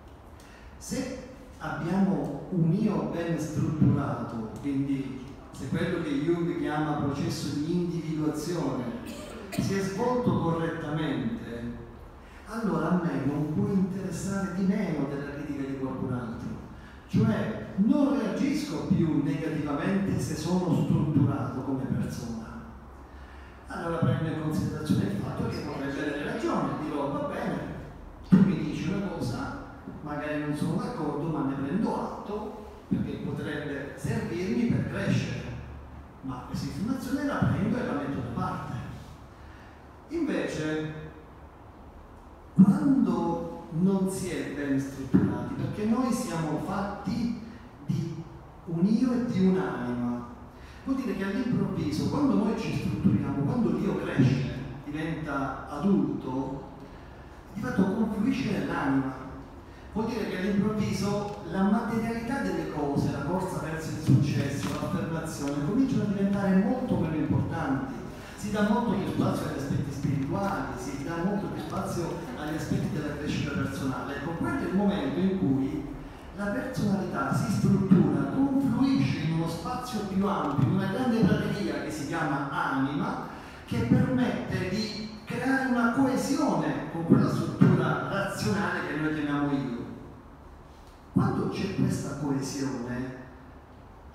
Se abbiamo un io ben strutturato, quindi se quello che Jung chiama processo di individuazione si è svolto correttamente, allora a me non può interessare di meno della critica di qualcun altro. Cioè non reagisco più negativamente se sono strutturato come persona. Allora prendo in considerazione il fatto che potrei avere ragione, dirò va bene, tu mi dici una cosa, magari non sono d'accordo, ma ne prendo atto perché potrebbe servirmi per crescere, ma questa informazione la prendo e la metto da parte. Invece, quando non si è ben strutturati, perché noi siamo fatti di un io e di un'anima, vuol dire che all'improvviso, quando noi ci strutturiamo, quando l'io cresce, diventa adulto, di fatto confluisce nell'anima. Vuol dire che all'improvviso la materialità delle cose, la corsa verso il successo, l'affermazione, cominciano a diventare molto meno importanti. Si dà molto più spazio agli aspetti spirituali, si dà molto più spazio agli aspetti della crescita personale. Ecco, quello è il momento in cui la personalità si struttura, confluisce in uno spazio più ampio, in una grande prateria che si chiama anima, che permette di creare una coesione con quella struttura razionale che noi chiamiamo io. Quando c'è questa coesione,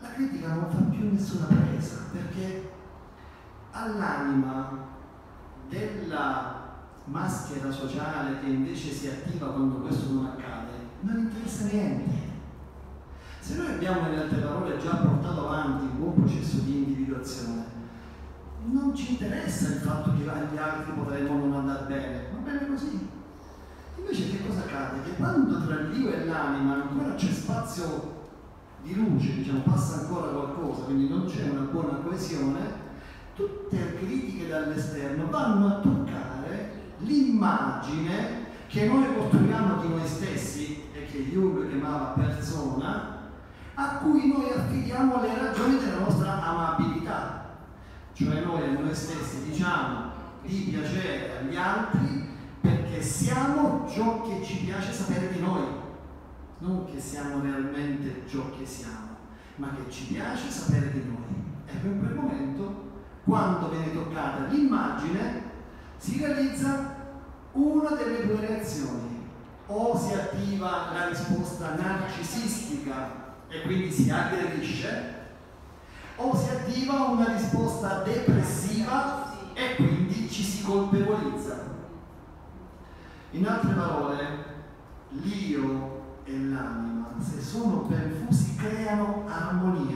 la critica non fa più nessuna presa, perché all'anima della maschera sociale che invece si attiva quando questo non accade, non interessa niente. Se noi abbiamo in altre parole già portato avanti un buon processo di individuazione, non ci interessa il fatto che agli altri potremmo non andare bene, va bene così. Invece che cosa accade? Che quando tra l'io e l'anima ancora c'è spazio di luce, diciamo, passa ancora qualcosa, quindi non c'è una buona coesione, tutte le critiche dall'esterno vanno a toccare l'immagine che noi costruiamo di noi stessi e che Jung chiamava persona, a cui noi affidiamo le ragioni della nostra amabilità. Cioè noi a noi stessi diciamo di piacere agli altri perché siamo ciò che ci piace sapere di noi, non che siamo realmente ciò che siamo, ma che ci piace sapere di noi. Ecco, in quel momento, quando viene toccata l'immagine, si realizza una delle due reazioni: o si attiva la risposta narcisistica e quindi si aggredisce, o si attiva una risposta depressiva e quindi ci si colpevolizza. In altre parole, l'io e l'anima, se sono ben fusi, creano armonia.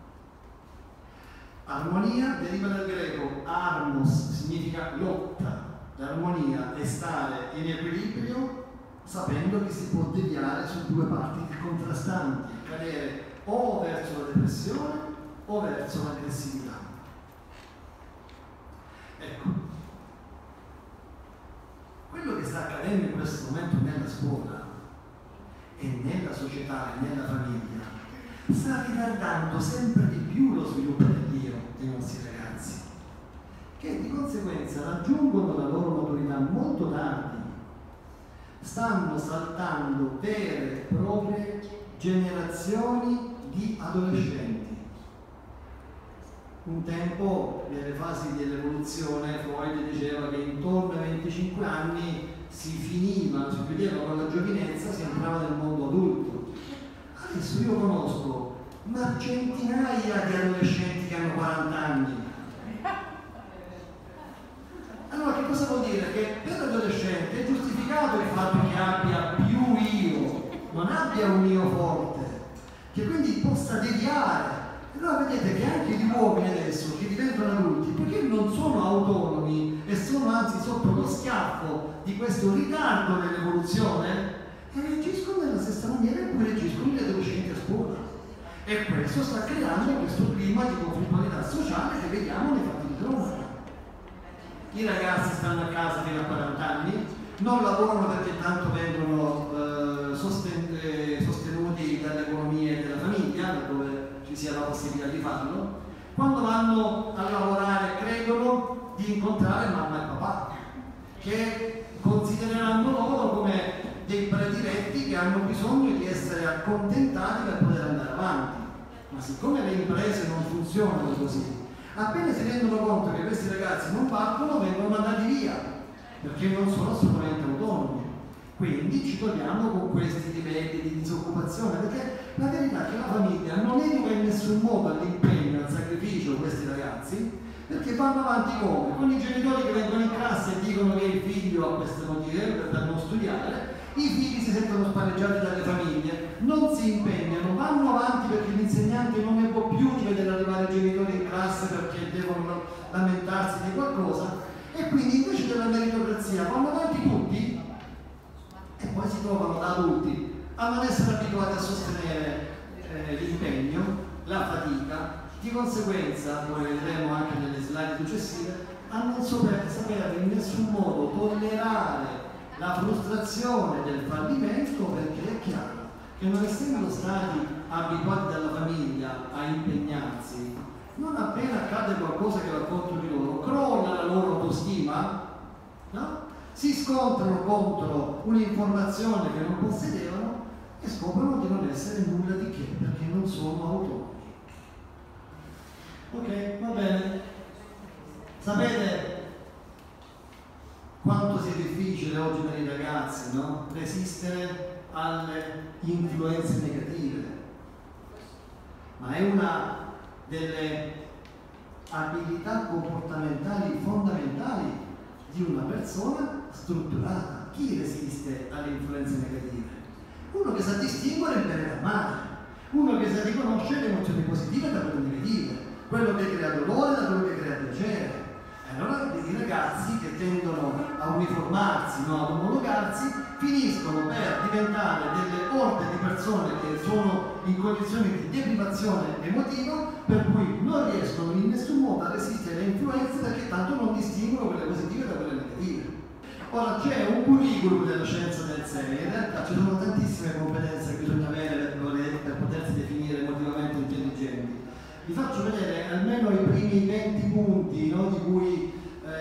Armonia deriva dal greco armos, significa lotta. L'armonia è stare in equilibrio sapendo che si può deviare su due parti contrastanti, cadere o verso la depressione o verso l'aggressività. Ecco, quello che sta accadendo in questo momento nella scuola e nella società e nella famiglia sta ritardando sempre di più lo sviluppo dell'io dei nostri ragazzi, che di conseguenza raggiungono la loro maturità molto tardi, stanno saltando vere e proprie generazioni di adolescenti. Un tempo, nelle fasi dell'evoluzione, Freud diceva che intorno ai 25 anni si finiva, si chiudeva con la giovinezza, si entrava nel mondo adulto. Adesso io conosco centinaia di adolescenti che hanno 40 anni. Allora che cosa vuol dire? Che per l'adolescente è giustificato il fatto che abbia più io, non abbia un io forte, che quindi possa deviare. Allora vedete che anche gli uomini adesso che diventano adulti, perché non sono autonomi e sono anzi sotto lo schiaffo di questo ritardo nell'evoluzione, reagiscono nella stessa maniera in cui reagiscono gli adolescenti a scuola. E questo sta creando questo clima di conflittualità sociale che vediamo nei fatti di cronaca. I ragazzi stanno a casa fino a 40 anni, non lavorano perché tanto vengono sostenuti dall'economia e dalla famiglia, dove ci sia la possibilità di farlo. Quando vanno a lavorare credono di incontrare mamma e papà, che considereranno loro come dei prediletti che hanno bisogno di essere accontentati per poter andare avanti. Ma siccome le imprese non funzionano così, appena si rendono conto che questi ragazzi non partono, vengono mandati via, perché non sono assolutamente autonomi. Quindi ci troviamo con questi livelli di disoccupazione, perché la verità è che la famiglia non educa in nessun modo all'impegno, al sacrificio questi ragazzi, perché vanno avanti come? Con i genitori che vengono in classe e dicono che il figlio ha queste motive per non studiare, i figli si sentono spalleggiati dalle famiglie, non si impegnano, vanno avanti perché l'insegnante non ne può più di vedere arrivare i genitori in classe perché devono lamentarsi di qualcosa, e quindi invece della meritocrazia vanno avanti tutti e poi si trovano da adulti a non essere abituati a sostenere l'impegno, la fatica, di conseguenza, come vedremo anche nelle slide successive, a non sapere in nessun modo tollerare la frustrazione del fallimento, perché è chiaro che non essendo stati abituati dalla famiglia a impegnarsi, non appena accade qualcosa che va contro di loro, crolla la loro autostima, no? Si scontrano contro un'informazione che non possedevano e scoprono di non essere nulla di che, perché non sono autonomi. Ok, va bene. Sapete quanto sia difficile oggi per i ragazzi, no? Resistere alle influenze negative. ma è una delle abilità comportamentali fondamentali di una persona strutturata. Chi resiste alle influenze negative? Uno che sa distinguere il bene dal male, uno che sa riconoscere le emozioni positive da quelle negative, quello che crea dolore da quello che crea piacere. E allora i ragazzi che tendono a uniformarsi, no, ad omologarsi, finiscono per diventare delle orde di persone che sono in condizioni di deprivazione emotiva, per cui non riescono in nessun modo a resistere alle influenze perché tanto non distinguono quelle positive da quelle negative. Ora c'è un curriculum della scienza del sé, in realtà ci sono tantissime competenze che bisogna avere per potersi definire emotivamente intelligenti. Vi faccio vedere almeno i primi 20 punti, no, di cui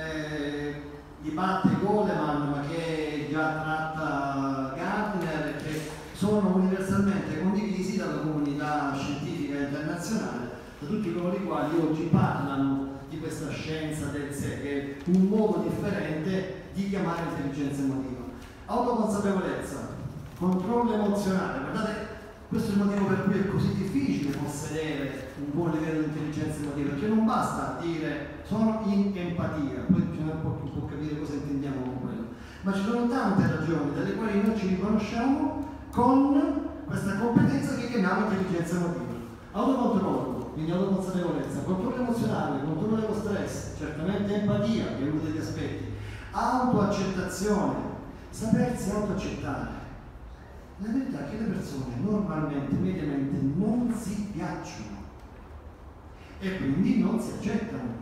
dibatte Goleman, ma che già tratta Gardner, che sono universalmente condivisi dalla comunità scientifica internazionale, da tutti coloro i quali oggi parlano di questa scienza del sé, che è un modo differente di chiamare intelligenza emotiva. Autoconsapevolezza, controllo emozionale. Guardate, questo è il motivo per cui è così difficile possedere un buon livello di intelligenza emotiva, perché non basta dire sono in empatia, poi bisogna un po' capire cosa intendiamo con quello, ma ci sono tante ragioni dalle quali noi ci riconosciamo con questa competenza che chiamiamo intelligenza emotiva. Autocontrollo, quindi autoconsapevolezza, controllo emozionale, controllo dello stress, certamente empatia, che è uno degli aspetti, autoaccettazione, sapersi autoaccettare. La verità è che le persone normalmente, mediamente, non si piacciono e quindi non si accettano.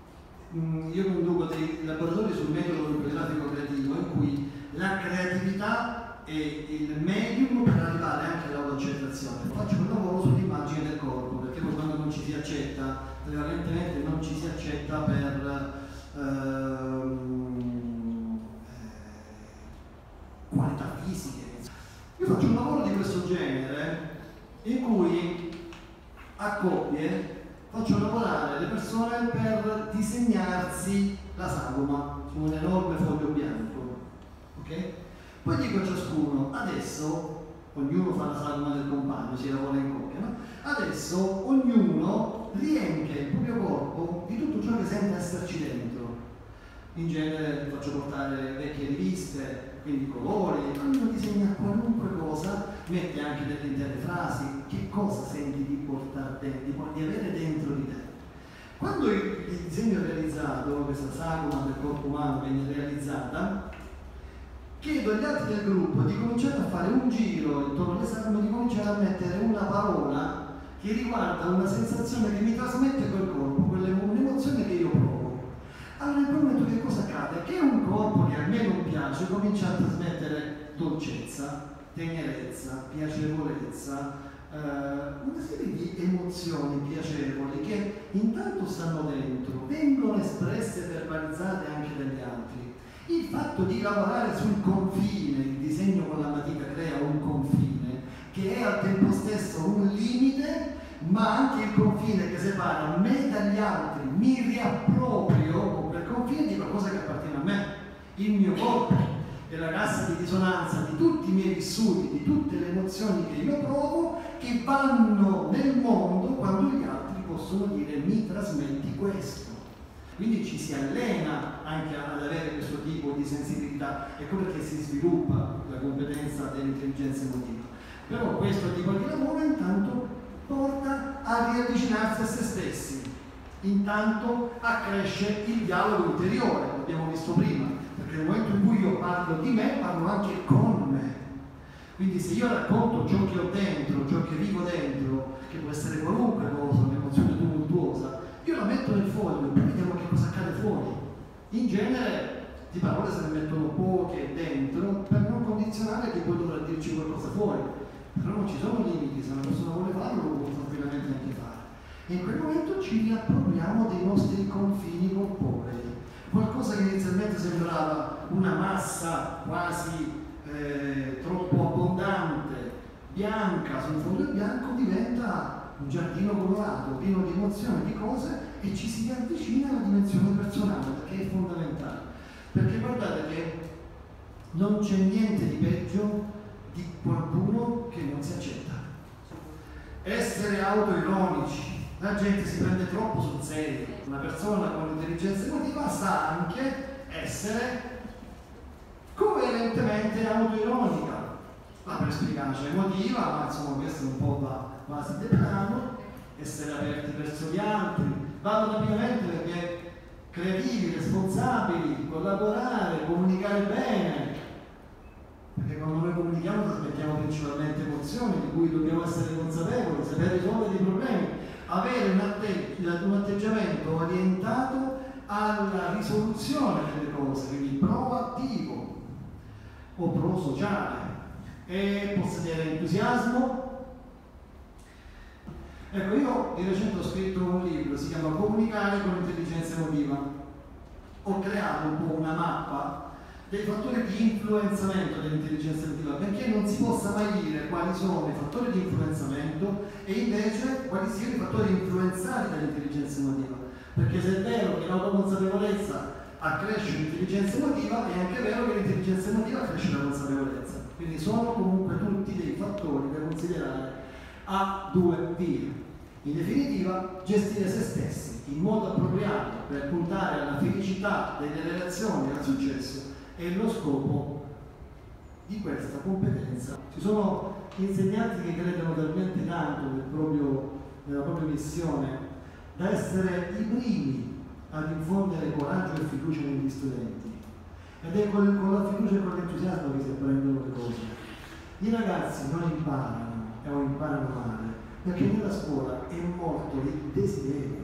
Io conduco dei laboratori sul metodo grafico creativo in cui la creatività è il medium per arrivare anche all'autoaccettazione. Faccio un lavoro sull'immagine del corpo, perché poi quando non ci si accetta, prevalentemente non ci si accetta per qualità fisiche. Io faccio un lavoro di questo genere in cui a coppie faccio lavorare le persone per disegnarsi la sagoma su un enorme foglio bianco, ok? Poi dico a ciascuno, adesso ognuno fa la sagoma del compagno, si lavora in coppia, no? Adesso ognuno riempie il proprio corpo di tutto ciò che sente esserci dentro. In genere faccio portare vecchie riviste, quindi colori, ognuno disegna qualunque cosa, mette anche delle intere frasi, che cosa senti di portare dentro, di avere dentro di te. Quando il disegno è realizzato, questa sagoma del corpo umano viene realizzata, chiedo agli altri del gruppo di cominciare a fare un giro intorno alle sagome, di cominciare a mettere una parola che riguarda una sensazione che mi trasmette quel corpo, un'emozione che io provo. Allora in quel momento che cosa accade? Che un corpo che a me non piace comincia a trasmettere dolcezza, tenerezza, piacevolezza, una serie di emozioni piacevoli che intanto stanno dentro, vengono espresse e verbalizzate anche dagli altri. Il fatto di lavorare sul confine, il disegno con la matita crea un confine che è al tempo stesso un limite, ma anche il confine che separa me dagli altri. Mi riapproprio con quel confine di qualcosa che appartiene a me, il mio corpo, è la cassa di risonanza di tutti i miei vissuti, di tutte le emozioni che io provo, che vanno nel mondo quando gli altri possono dire mi trasmetti questo. Quindi ci si allena anche ad avere questo tipo di sensibilità, ecco perché si sviluppa la competenza dell'intelligenza emotiva. Però questo tipo di lavoro intanto porta a riavvicinarsi a se stessi, intanto accresce il dialogo interiore, l'abbiamo visto prima, perché nel momento in cui io parlo di me, parlo anche con me. Quindi se io racconto ciò che ho dentro, ciò che vivo dentro, che può essere qualunque cosa, un'emozione tumultuosa, io la metto nel foglio, poi vediamo che cosa accade fuori. In genere di parole se ne mettono poche dentro per non condizionare che poi dovrà dirci qualcosa fuori. Però non ci sono limiti, se una persona vuole farlo lo può tranquillamente anche fare. E in quel momento ci riappropriamo dei nostri confini corporei. Qualcosa che inizialmente sembrava una massa quasi troppo abbondante, bianca, su un fondo bianco, diventa un giardino colorato, pieno di emozioni, di cose, e ci si avvicina alla dimensione personale, perché è fondamentale. Perché guardate che non c'è niente di peggio di qualcuno che non si accetta. essere autoironici. La gente si prende troppo sul serio. Una persona con intelligenza emotiva sa anche essere coerentemente autoironica. La perspicacia emotiva, ma insomma questo un po' va quasi deplano, essere aperti verso gli altri, vanno rapidamente perché creativi, responsabili, collaborare, comunicare bene, perché quando noi comunichiamo trasmettiamo principalmente emozioni di cui dobbiamo essere consapevoli, sapere risolvere i problemi, avere un atteggiamento orientato alla risoluzione delle cose, quindi proattivo o prosociale, e possedere entusiasmo. Ecco, io di recente ho scritto un libro, si chiama Comunicare con intelligenza emotiva. Ho creato un po' una mappa dei fattori di influenzamento dell'intelligenza emotiva, perché non si possa mai dire quali sono i fattori di influenzamento e invece quali siano i fattori influenzati dall'intelligenza emotiva. Perché se è vero che l'autoconsapevolezza accresce l'intelligenza emotiva, è anche vero che l'intelligenza emotiva accresce la consapevolezza. Quindi sono comunque tutti dei fattori da considerare a due vie. In definitiva, gestire se stessi in modo appropriato per puntare alla felicità delle relazioni e al successo è lo scopo di questa competenza. Ci sono insegnanti che credono talmente tanto nella propria missione da essere i primi ad infondere coraggio e fiducia negli studenti. Ed è con la fiducia e con l'entusiasmo che si apprendono le cose. I ragazzi non imparano o imparano male, perché nella scuola è morto il desiderio.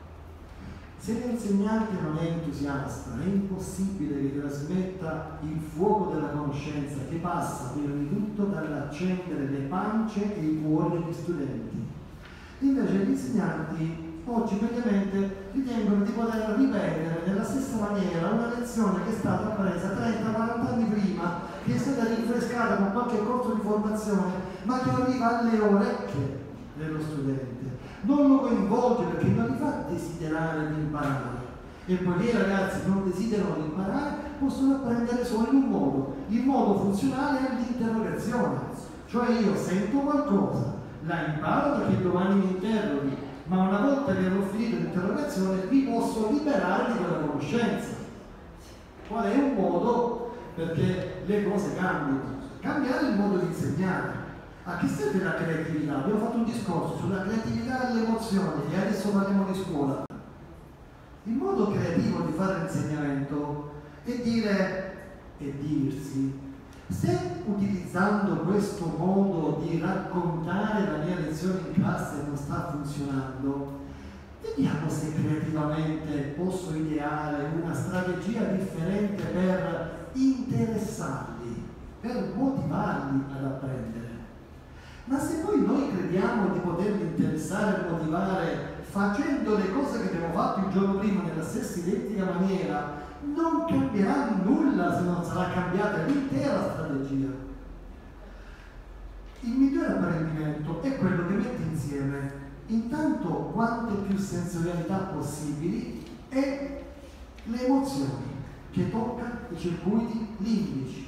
Se l'insegnante non è entusiasta, è impossibile che trasmetta il fuoco della conoscenza che passa prima di tutto dall'accendere le pance e i cuori degli studenti. Invece gli insegnanti oggi mediamente ritengono di poter ripetere nella stessa maniera una lezione che è stata appresa 30-40 anni prima, che è stata rinfrescata con qualche corso di formazione, ma che arriva alle orecchie dello studente, non lo coinvolge perché non gli fa desiderare di imparare. E poiché i ragazzi non desiderano di imparare, possono apprendere solo in un modo. Il modo funzionale è l'interrogazione, cioè io sento qualcosa, la imparo perché domani mi interroghi, ma una volta che avrò finito l'interrogazione vi posso liberare di quella conoscenza. Qual è un modo perché le cose cambiano? Cambiare il modo di insegnare. A che serve la creatività? Abbiamo fatto un discorso sulla creatività e le emozioni e adesso parliamo di scuola. Il modo creativo di fare l'insegnamento è dire e dirsi: se utilizzando questo modo di raccontare la mia lezione in classe non sta funzionando, vediamo se creativamente posso ideare una strategia differente per interessarli, per motivarli ad apprendere. Ma se poi noi crediamo di poterli interessare e motivare facendo le cose che abbiamo fatto il giorno prima nella stessa identica maniera, non cambierà nulla se non sarà cambiata l'intera strategia. Il migliore apprendimento è quello che mette insieme intanto quante più sensorialità possibili e le emozioni, che tocca i circuiti limbici.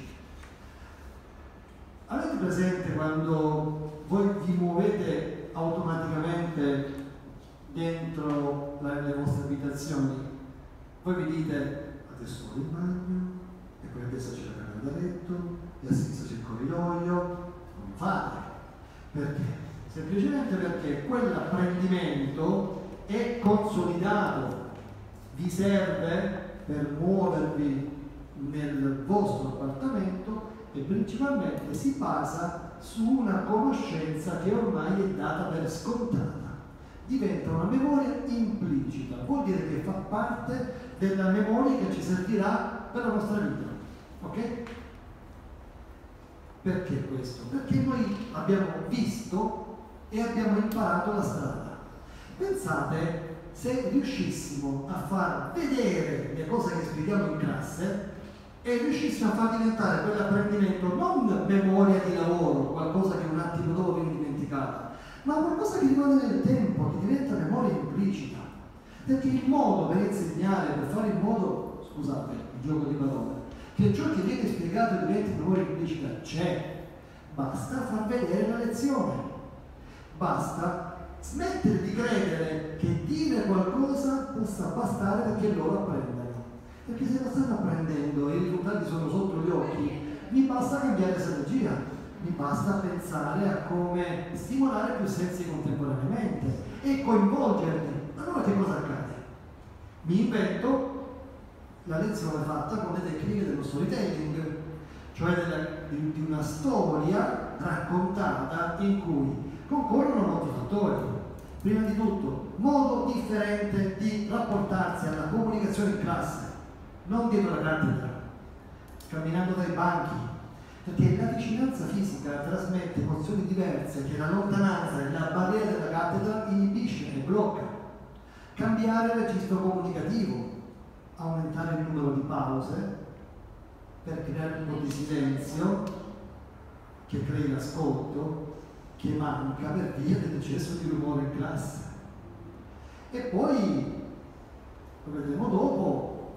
Avete presente quando voi vi muovete automaticamente dentro le vostre abitazioni? Voi vi dite: adesso vado in bagno, e poi adesso c'è la camera da letto, e a sinistra c'è il corridoio. Non fate. Perché? Semplicemente perché quell'apprendimento è consolidato, vi serve per muovervi nel vostro appartamento e principalmente si basa su una conoscenza che ormai è data per scontata. Diventa una memoria implicita, vuol dire che fa parte della memoria che ci servirà per la nostra vita. Ok? Perché questo? Perché noi abbiamo visto e abbiamo imparato la strada. Pensate se riuscissimo a far vedere le cose che spieghiamo in classe e riuscissimo a far diventare quell'apprendimento non memoria di lavoro, qualcosa che un attimo dopo viene dimenticata, ma qualcosa che rimane nel tempo, che diventa memoria implicita. Perché il modo per insegnare, per fare in modo, scusate, il gioco di parole, che ciò che viene spiegato diventi memoria implicita c'è, basta far vedere la lezione. basta smettere di credere che dire qualcosa possa bastare perché loro apprendano. Perché se lo stanno apprendendo e i risultati sono sotto gli occhi, mi basta cambiare strategia, mi basta pensare a come stimolare più sensi contemporaneamente e coinvolgerli. Allora che cosa accade? Mi invento la lezione fatta con le tecniche dello storytelling, cioè di una storia raccontata in cui concorrono molti fattori. Prima di tutto, modo differente di rapportarsi alla comunicazione in classe, non dietro la cattedra, camminando dai banchi, perché la vicinanza fisica trasmette emozioni diverse che la lontananza e la barriera della cattedra inibisce e blocca. Cambiare il registro comunicativo, aumentare il numero di pause per creare un po' di silenzio che crei l'ascolto che manca per via dell'eccesso di rumore in classe. E poi, lo vedremo dopo,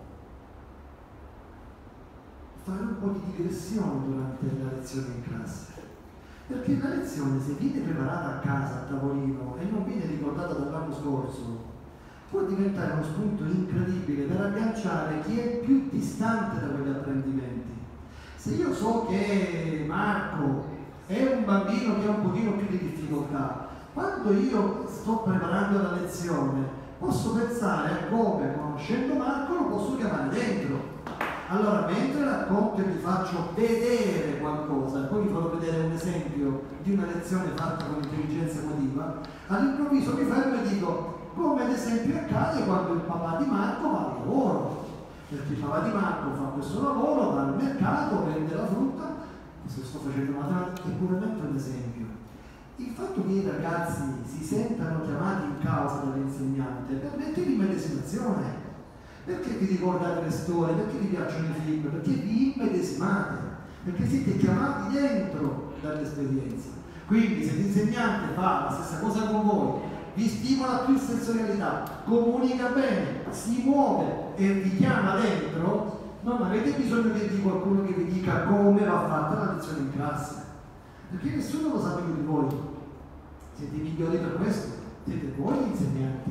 fare un po' di diversione durante la lezione in classe. Perché la lezione, se viene preparata a casa, a tavolino, e non viene ricordata dall'anno scorso, può diventare uno spunto incredibile per agganciare chi è più distante da quegli apprendimenti. Se io so che Marco è un bambino che ha un pochino più di difficoltà, quando io sto preparando la lezione posso pensare a come, conoscendo Marco, lo posso chiamare dentro. Allora, mentre racconto e vi faccio vedere qualcosa, poi vi farò vedere un esempio di una lezione fatta con intelligenza emotiva, all'improvviso mi fermo e dico, come ad esempio accade quando il papà di Marco va al lavoro, perché il papà di Marco fa questo lavoro, va al mercato, vende la frutta. Se sto facendo matematica è puramente un esempio. Il fatto che i ragazzi si sentano chiamati in causa dall'insegnante permette l'immedesimazione. Perché vi ricordate le storie? Perché vi piacciono i film? Perché vi immedesimate, perché siete chiamati dentro dall'esperienza. Quindi se l'insegnante fa la stessa cosa con voi, vi stimola più sensorialità, comunica bene, si muove e vi chiama dentro, non avete bisogno di qualcuno che vi dica come va fatta la lezione in classe, perché nessuno lo sa più di voi. Siete migliori per questo, siete voi gli insegnanti.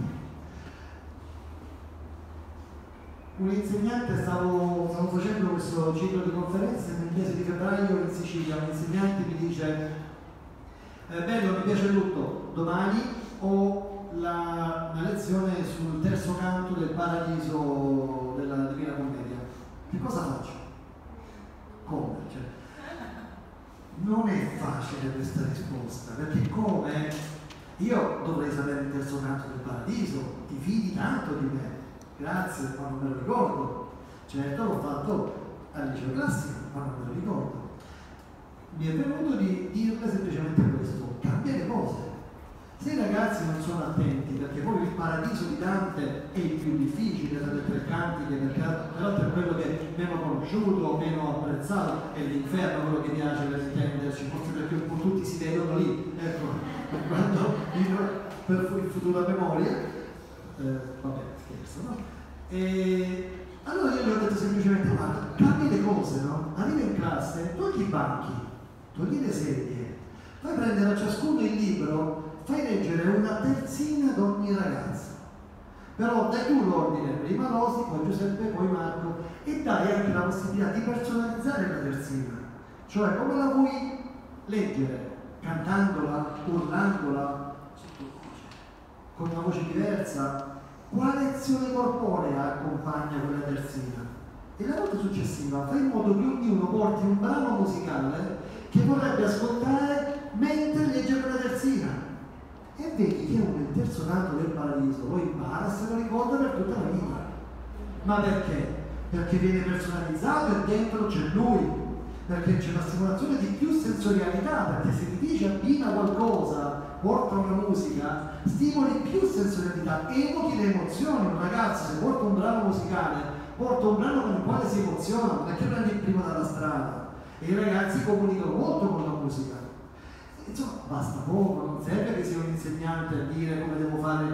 Un insegnante, stavo facendo questo ciclo di conferenze nel mese di febbraio in Sicilia, un insegnante mi dice bello, mi piace tutto, domani ho una lezione sul terzo canto del Paradiso della Divina Commedia. Che cosa faccio? Come? Cioè, non è facile questa risposta, perché come? Io dovrei sapere il terzo canto del Paradiso, ti fidi tanto di me, grazie, ma non me lo ricordo. Certo, l'ho fatto al liceo classico, ma non me lo ricordo. Mi è venuto di dirle semplicemente questo, cambia le cose. Se i ragazzi non sono attenti, perché poi il Paradiso di Dante è il più difficile tra le tre cantiche, perché peraltro è quello che è meno conosciuto, meno apprezzato, è l'inferno quello che piace per intenderci, forse perché un po' tutti si vedono lì, ecco, quando per il futuro a memoria, vabbè, scherzo, no? E allora io gli ho detto semplicemente, guarda, cambi le cose, no? Arriva in classe, togli i banchi, togli le sedie, fai prendere a ciascuno il libro, fai leggere una terzina ad ogni ragazzo, però dai tu l'ordine, prima Rosy, poi Giuseppe, poi Marco, e dai anche la possibilità di personalizzare la terzina, cioè come la vuoi leggere, cantandola, urlandola, con una voce diversa, quale azione corporea accompagna quella terzina, e la volta successiva fai in modo che ognuno porti un brano musicale che vorrebbe ascoltare mentre legge quella terzina. E vedi che uno il terzo canto del Paradiso lo impara e se lo ricorda per tutta la vita. Ma perché? Perché viene personalizzato e dentro c'è lui, perché c'è una stimolazione di più sensorialità, perché se ti dice abbina qualcosa, porta una musica, stimoli più sensorialità, evochi le emozioni. Un ragazzo se porta un brano musicale, porta un brano con il quale si emoziona, non è che prende il primo dalla strada, e i ragazzi comunicano molto con la musica. Insomma, basta poco, non serve che sia un insegnante a dire come devo fare.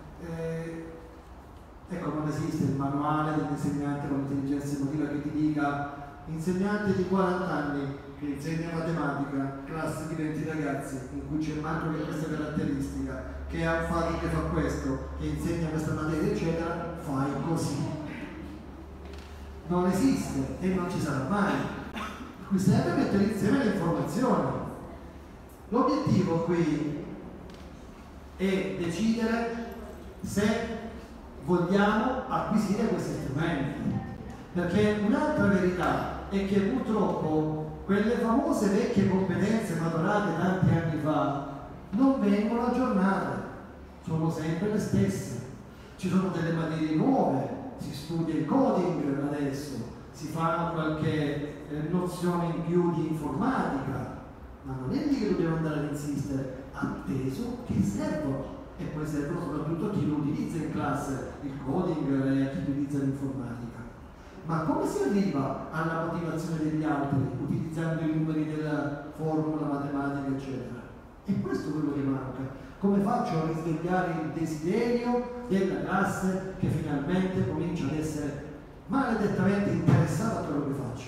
Ecco, non esiste il manuale dell'insegnante con l'intelligenza emotiva che ti dica, insegnante di 40 anni, che insegna matematica, classe di 20 ragazzi, in cui c'è Marco che ha questa caratteristica, che ha Fabio che fa questo, che insegna questa materia, eccetera, fai così. Non esiste e non ci sarà mai. Qui serve mettere insieme le informazioni. L'obiettivo qui è decidere se vogliamo acquisire questi strumenti, perché un'altra verità è che purtroppo quelle famose vecchie competenze maturate tanti anni fa non vengono aggiornate, sono sempre le stesse. Ci sono delle materie nuove, si studia il coding adesso, si fa qualche nozione in più di informatica, ma non è lì che dobbiamo andare ad insistere, atteso che servono. E poi servono soprattutto a chi lo utilizza in classe, il coding e a chi utilizza l'informatica. Ma come si arriva alla motivazione degli altri utilizzando i numeri della formula matematica, eccetera? E questo è quello che manca. Come faccio a risvegliare il desiderio della classe che finalmente comincia ad essere maledettamente interessata a quello che faccio?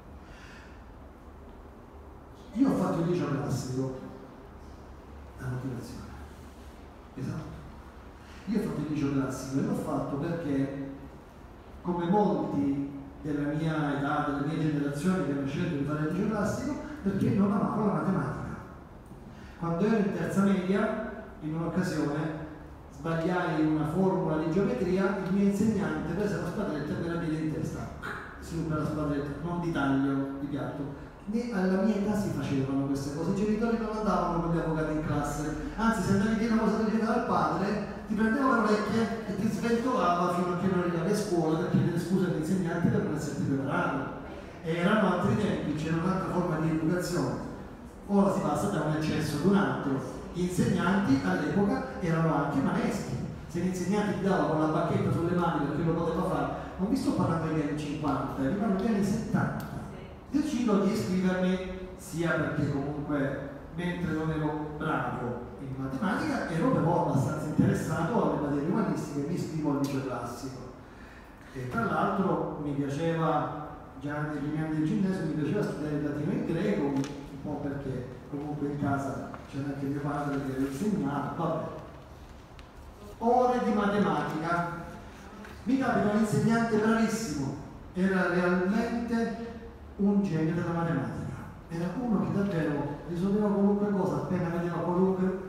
Io ho fatto il liceo classico, la motivazione. Esatto. Io ho fatto il liceo classico e l'ho fatto perché, come molti della mia età, della mia generazione che hanno scelto di fare il liceo classico, perché non amavo la matematica. Quando ero in terza media, in un'occasione, sbagliai una formula di geometria, il mio insegnante prese la spadretta e me la diede in testa. Si ruppe la spadretta, non di taglio, di piatto. Né alla mia età si facevano queste cose, i genitori non andavano con gli avvocati in classe, anzi se andavi a dire una cosa del genere al padre ti prendeva le orecchie e ti sventolava fino a che non arrivavi a scuola per chiedere scusa agli insegnanti per non esserti preparato. E erano altri tempi, c'era un'altra forma di educazione. Ora si passa da un eccesso ad un altro. Gli insegnanti all'epoca erano anche maestri. Se l'insegnante ti dava con la bacchetta sulle mani perché lo poteva fare, non vi sto parlando degli anni 50, arrivano gli anni 70. Decido di iscrivermi sia perché comunque mentre non ero bravo in matematica ero però abbastanza interessato alle materie umanistiche, mi iscrivo al liceo classico e tra l'altro mi piaceva già nei primi anni del ginnasio, mi piaceva studiare il latino e il greco, un po' perché comunque in casa c'era anche mio padre che aveva insegnato, vabbè. Ore di matematica, mi capita un insegnante bravissimo, era realmente un genio della matematica, era uno che davvero risolveva qualunque cosa, appena vedeva qualunque,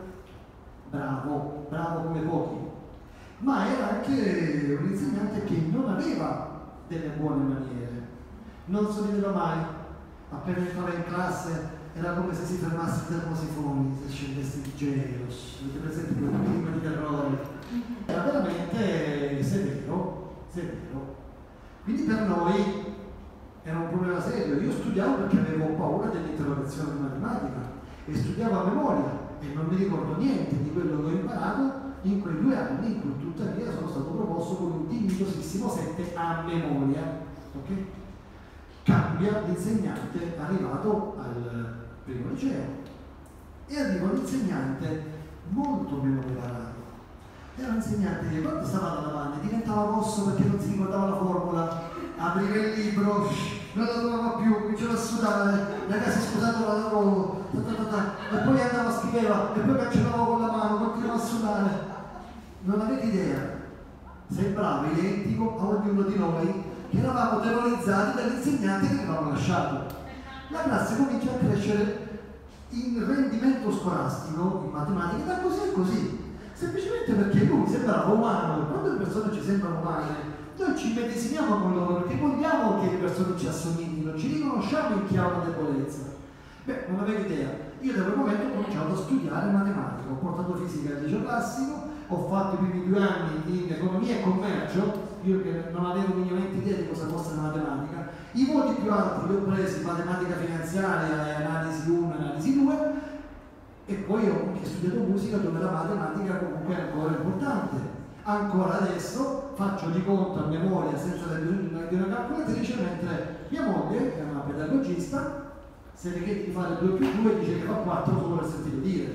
bravo come pochi, ma era anche un insegnante che non aveva delle buone maniere, non sorrideva mai, appena entrava in classe era come se si fermasse il termosifoni, se scendesse il gelo, avete presente quel clima di terrore, era veramente severo, quindi per noi era un problema serio. Io studiavo perché avevo paura dell'interrogazione di matematica e studiavo a memoria e non mi ricordo niente di quello che ho imparato in quei 2 anni in cui tuttavia sono stato proposto con un dignitosissimo 7 a memoria. Okay? Cambia l'insegnante arrivato al primo liceo e arriva un insegnante molto meno preparato. Era un insegnante che quando stava alla lavagna diventava rosso perché non si ricordava la formula, apriva il libro, non la trovava più, cominciava a sudare, ragazzi scusate la lavoro, e poi andava, scriveva, e poi cancellava con la mano, continuava a sudare. Non avete idea, sembrava identico a ognuno di noi che eravamo terrorizzati dall'insegnante che avevamo lasciato. La classe comincia a crescere in rendimento scolastico, in matematica, da così e così, semplicemente perché lui sembrava umano, e quando le persone ci sembrano umane, noi ci medesimiamo con loro perché vogliamo che le persone ci assomiglino, ci riconosciamo in chi ha una debolezza. Beh, non avevo idea. Io da quel momento ho cominciato a studiare matematica, ho portato fisica al liceo classico, ho fatto i primi 2 anni in economia e commercio, io che non avevo minimamente idea di cosa fosse la matematica. I voti più alti li ho presi in matematica finanziaria e analisi 1, analisi 2, e poi ho anche studiato musica dove la matematica comunque è ancora importante. Ancora adesso faccio di conto a memoria senza bisogno di una calcolatrice, mentre mia moglie, che è una pedagogista, se le chiedi di fare 2 più 2 dice che fa 4 solo per sentito dire,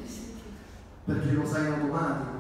perché lo sai in automatico.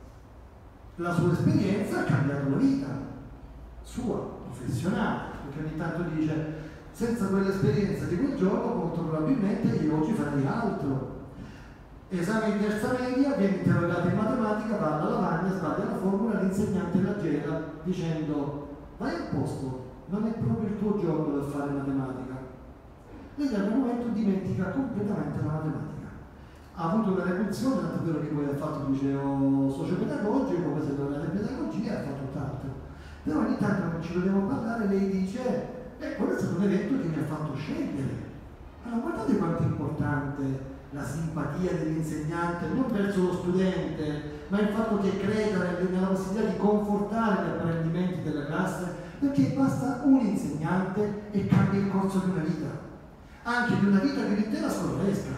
La sua esperienza ha cambiato la vita sua, professionale, perché ogni tanto dice senza quell'esperienza di quel giorno molto probabilmente io oggi farei altro. Esame in terza media, viene interrogato in matematica, va alla lavagna, sbaglia la formula, l'insegnante la gela dicendo vai al posto, non è proprio il tuo giorno per fare matematica. Lei da quel momento dimentica completamente la matematica. Ha avuto una repulsione, tanto vero che poi ha fatto il liceo sociopedagogico, poi si è laureata in pedagogia e ha fatto tutt'altro. Però ogni tanto non ci dobbiamo parlare, lei dice quello è stato un evento che mi ha fatto scegliere. Allora guardate quanto è importante la simpatia dell'insegnante, non verso lo studente, ma il fatto che creda nella possibilità di confortare gli apprendimenti della classe, perché basta un insegnante e cambia il corso di una vita, anche di una vita che l'intera scorresca.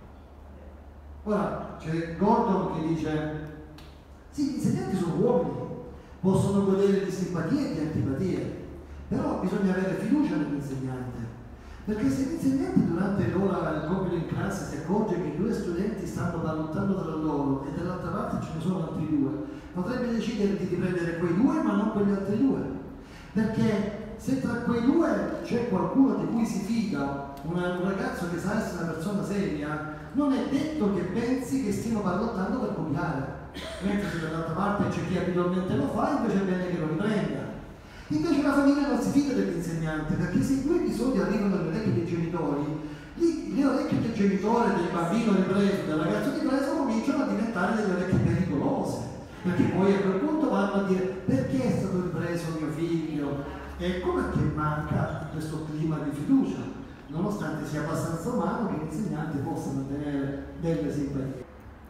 Ora c'è Gordon che dice sì, gli insegnanti sono uomini, possono godere di simpatie e di antipatie, però bisogna avere fiducia nell'insegnante, perché se l'insegnante durante l'ora del compito in classe si accorge che i due studenti stanno ballottando tra loro e dall'altra parte ce ne sono altri due, potrebbe decidere di riprendere quei due ma non quegli altri due, perché se tra quei due c'è qualcuno di cui si fida, un ragazzo che sa essere una persona seria, non è detto che pensi che stiano ballottando per copiare, mentre se dall'altra parte c'è chi abitualmente lo fa, invece è bene che lo riprenda. Invece la famiglia non si fida dell'insegnante, perché se i due episodi arrivano alle orecchie dei genitori, le orecchie del genitore, del bambino ripreso, del ragazzo ripreso cominciano a diventare delle orecchie pericolose, perché poi a quel punto vanno a dire perché è stato ripreso mio figlio? Ecco perché manca questo clima di fiducia, nonostante sia abbastanza umano che l'insegnante possa mantenere delle simpatie.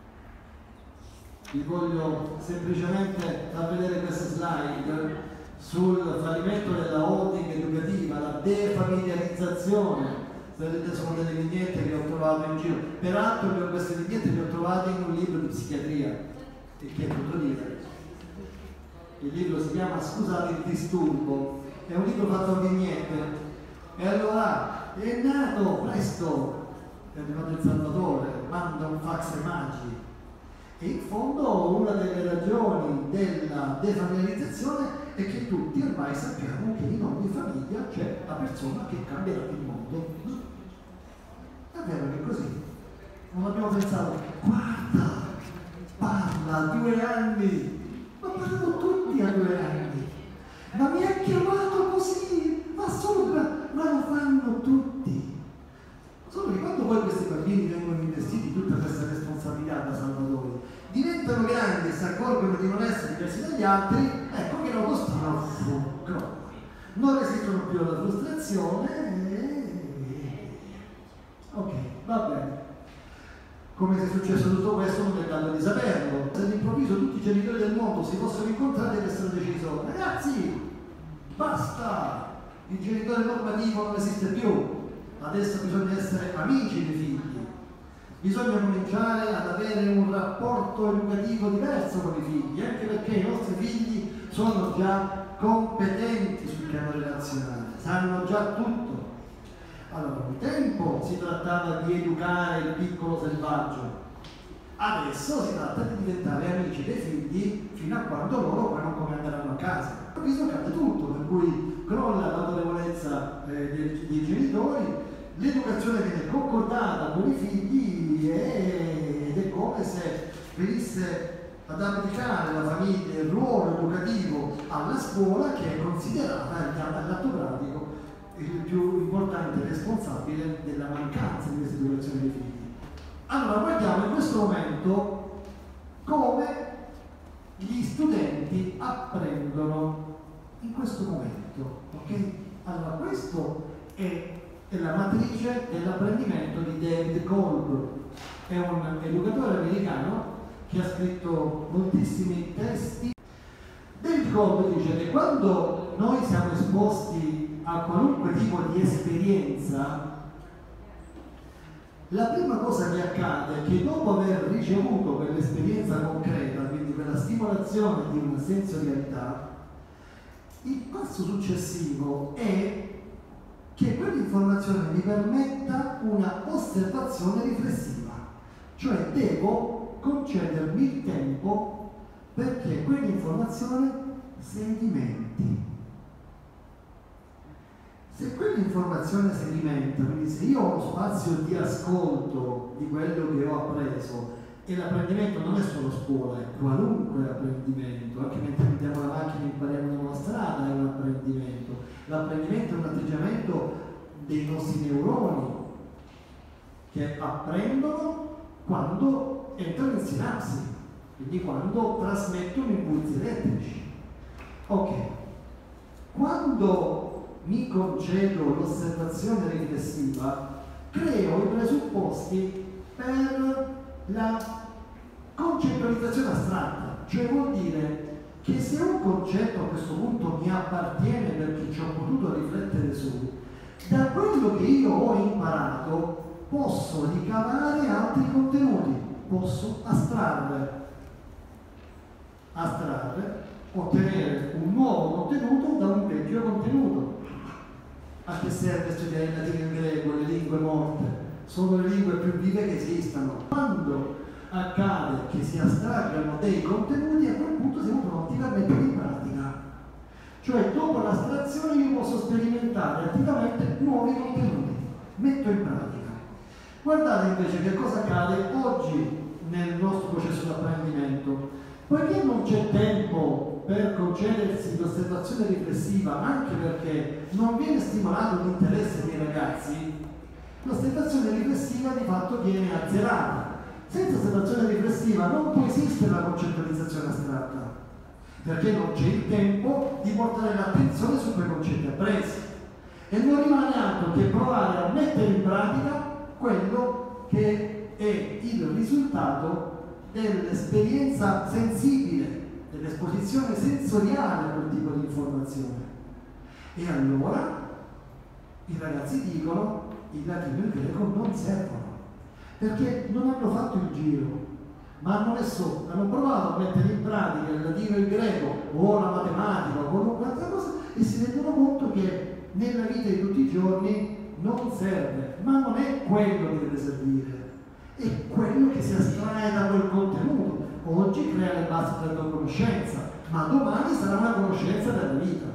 Vi voglio semplicemente far vedere queste slide sul fallimento della holding educativa, la defamiliarizzazione. Sono delle vignette che ho trovato in giro, peraltro queste vignette le ho trovate in un libro di psichiatria, il che è tutto dire. Il libro si chiama Scusate il disturbo, è un libro fatto a vignette, e allora è nato presto, è arrivato il Salvatore, manda un fax ai magi, e in fondo una delle ragioni della defamiliarizzazione è che tutti ormai sappiamo che in ogni famiglia c'è la persona che cambierà il mondo. È vero che è così? Non abbiamo pensato, guarda, parla a 2 anni, ma parliamo tutti a 2 anni, ma mi ha chiamato così, ma sopra, ma lo fanno tutti. Solo che quando poi questi bambini vengono investiti di tutta questa responsabilità da Salvatore, diventano grandi e si accorgono di non essere diversi dagli altri, ecco che l'autostima crolla. Non resistono più alla frustrazione ok, va bene. Come se è successo tutto questo non è dato di saperlo. Se all'improvviso tutti i genitori del mondo si fossero incontrati e avessero deciso ragazzi, basta, il genitore normativo non esiste più, adesso bisogna essere amici dei figli. Bisogna cominciare ad avere un rapporto educativo diverso con i figli, anche perché i nostri figli sono già competenti sul piano relazionale, sanno già tutto. Allora, un tempo si trattava di educare il piccolo selvaggio, adesso si tratta di diventare amici dei figli fino a quando loro poi non comanderanno a casa. Improvviso cade tutto, per cui crolla l'autorevolezza dei genitori, l'educazione viene concordata con i figli ed è come se venisse ad abdicare la famiglia il ruolo educativo alla scuola, che è considerata all'atto pratico il più importante responsabile della mancanza di questa educazione dei figli. Allora guardiamo in questo momento come gli studenti apprendono in questo momento, ok? Allora questo è la matrice dell'apprendimento di David Kolb, è un educatore americano che ha scritto moltissimi testi. David Kolb dice che quando noi siamo esposti a qualunque tipo di esperienza, la prima cosa che accade è che dopo aver ricevuto quell'esperienza concreta, quindi quella stimolazione di una sensorialità, il passo successivo è che quell'informazione mi permetta una osservazione riflessiva, cioè devo concedermi il tempo perché quell'informazione sedimenti. Se quell'informazione sedimenta, quindi se io ho uno spazio di ascolto di quello che ho appreso, e l'apprendimento non è solo scuola, è qualunque apprendimento, anche mentre guidiamo la macchina e impariamo una nuova strada è un apprendimento. L'apprendimento è un atteggiamento dei nostri neuroni che apprendono quando entrano in sinapsi, quindi quando trasmettono impulsi elettrici. Ok, quando mi concedo l'osservazione riflessiva, creo i presupposti per la concettualizzazione astratta, cioè vuol dire che se un concetto a questo punto mi appartiene perché ci ho potuto riflettere su, da quello che io ho imparato posso ricavare altri contenuti, posso astrarre, ottenere un nuovo contenuto da un vecchio contenuto. A che serve studiare il latino e il greco, le lingue morte? Sono le lingue più vive che esistano. Quando accade che si astraggano dei contenuti, a quel punto siamo pronti per metterli in pratica. Cioè, dopo l'astrazione io posso sperimentare attivamente nuovi contenuti, metto in pratica. Guardate invece che cosa accade oggi nel nostro processo di apprendimento. Poiché non c'è tempo per concedersi l'osservazione riflessiva, anche perché non viene stimolato l'interesse dei ragazzi, l'osservazione riflessiva di fatto viene azzerata. Senza osservazione riflessiva non può esistere la concettualizzazione astratta, perché non c'è il tempo di portare l'attenzione su quei concetti appresi. E non rimane altro che provare a mettere in pratica quello che è il risultato dell'esperienza sensibile, dell'esposizione sensoriale a quel tipo di informazione. E allora i ragazzi dicono il latino e il greco non servono, perché non hanno fatto il giro, ma hanno provato a mettere in pratica il latino e il greco o la matematica o qualunque altra cosa e si rendono conto che nella vita di tutti i giorni non serve, ma non è quello che deve servire, è quello che si astrae da quel contenuto. Oggi crea le basi della tua conoscenza, ma domani sarà una conoscenza della vita.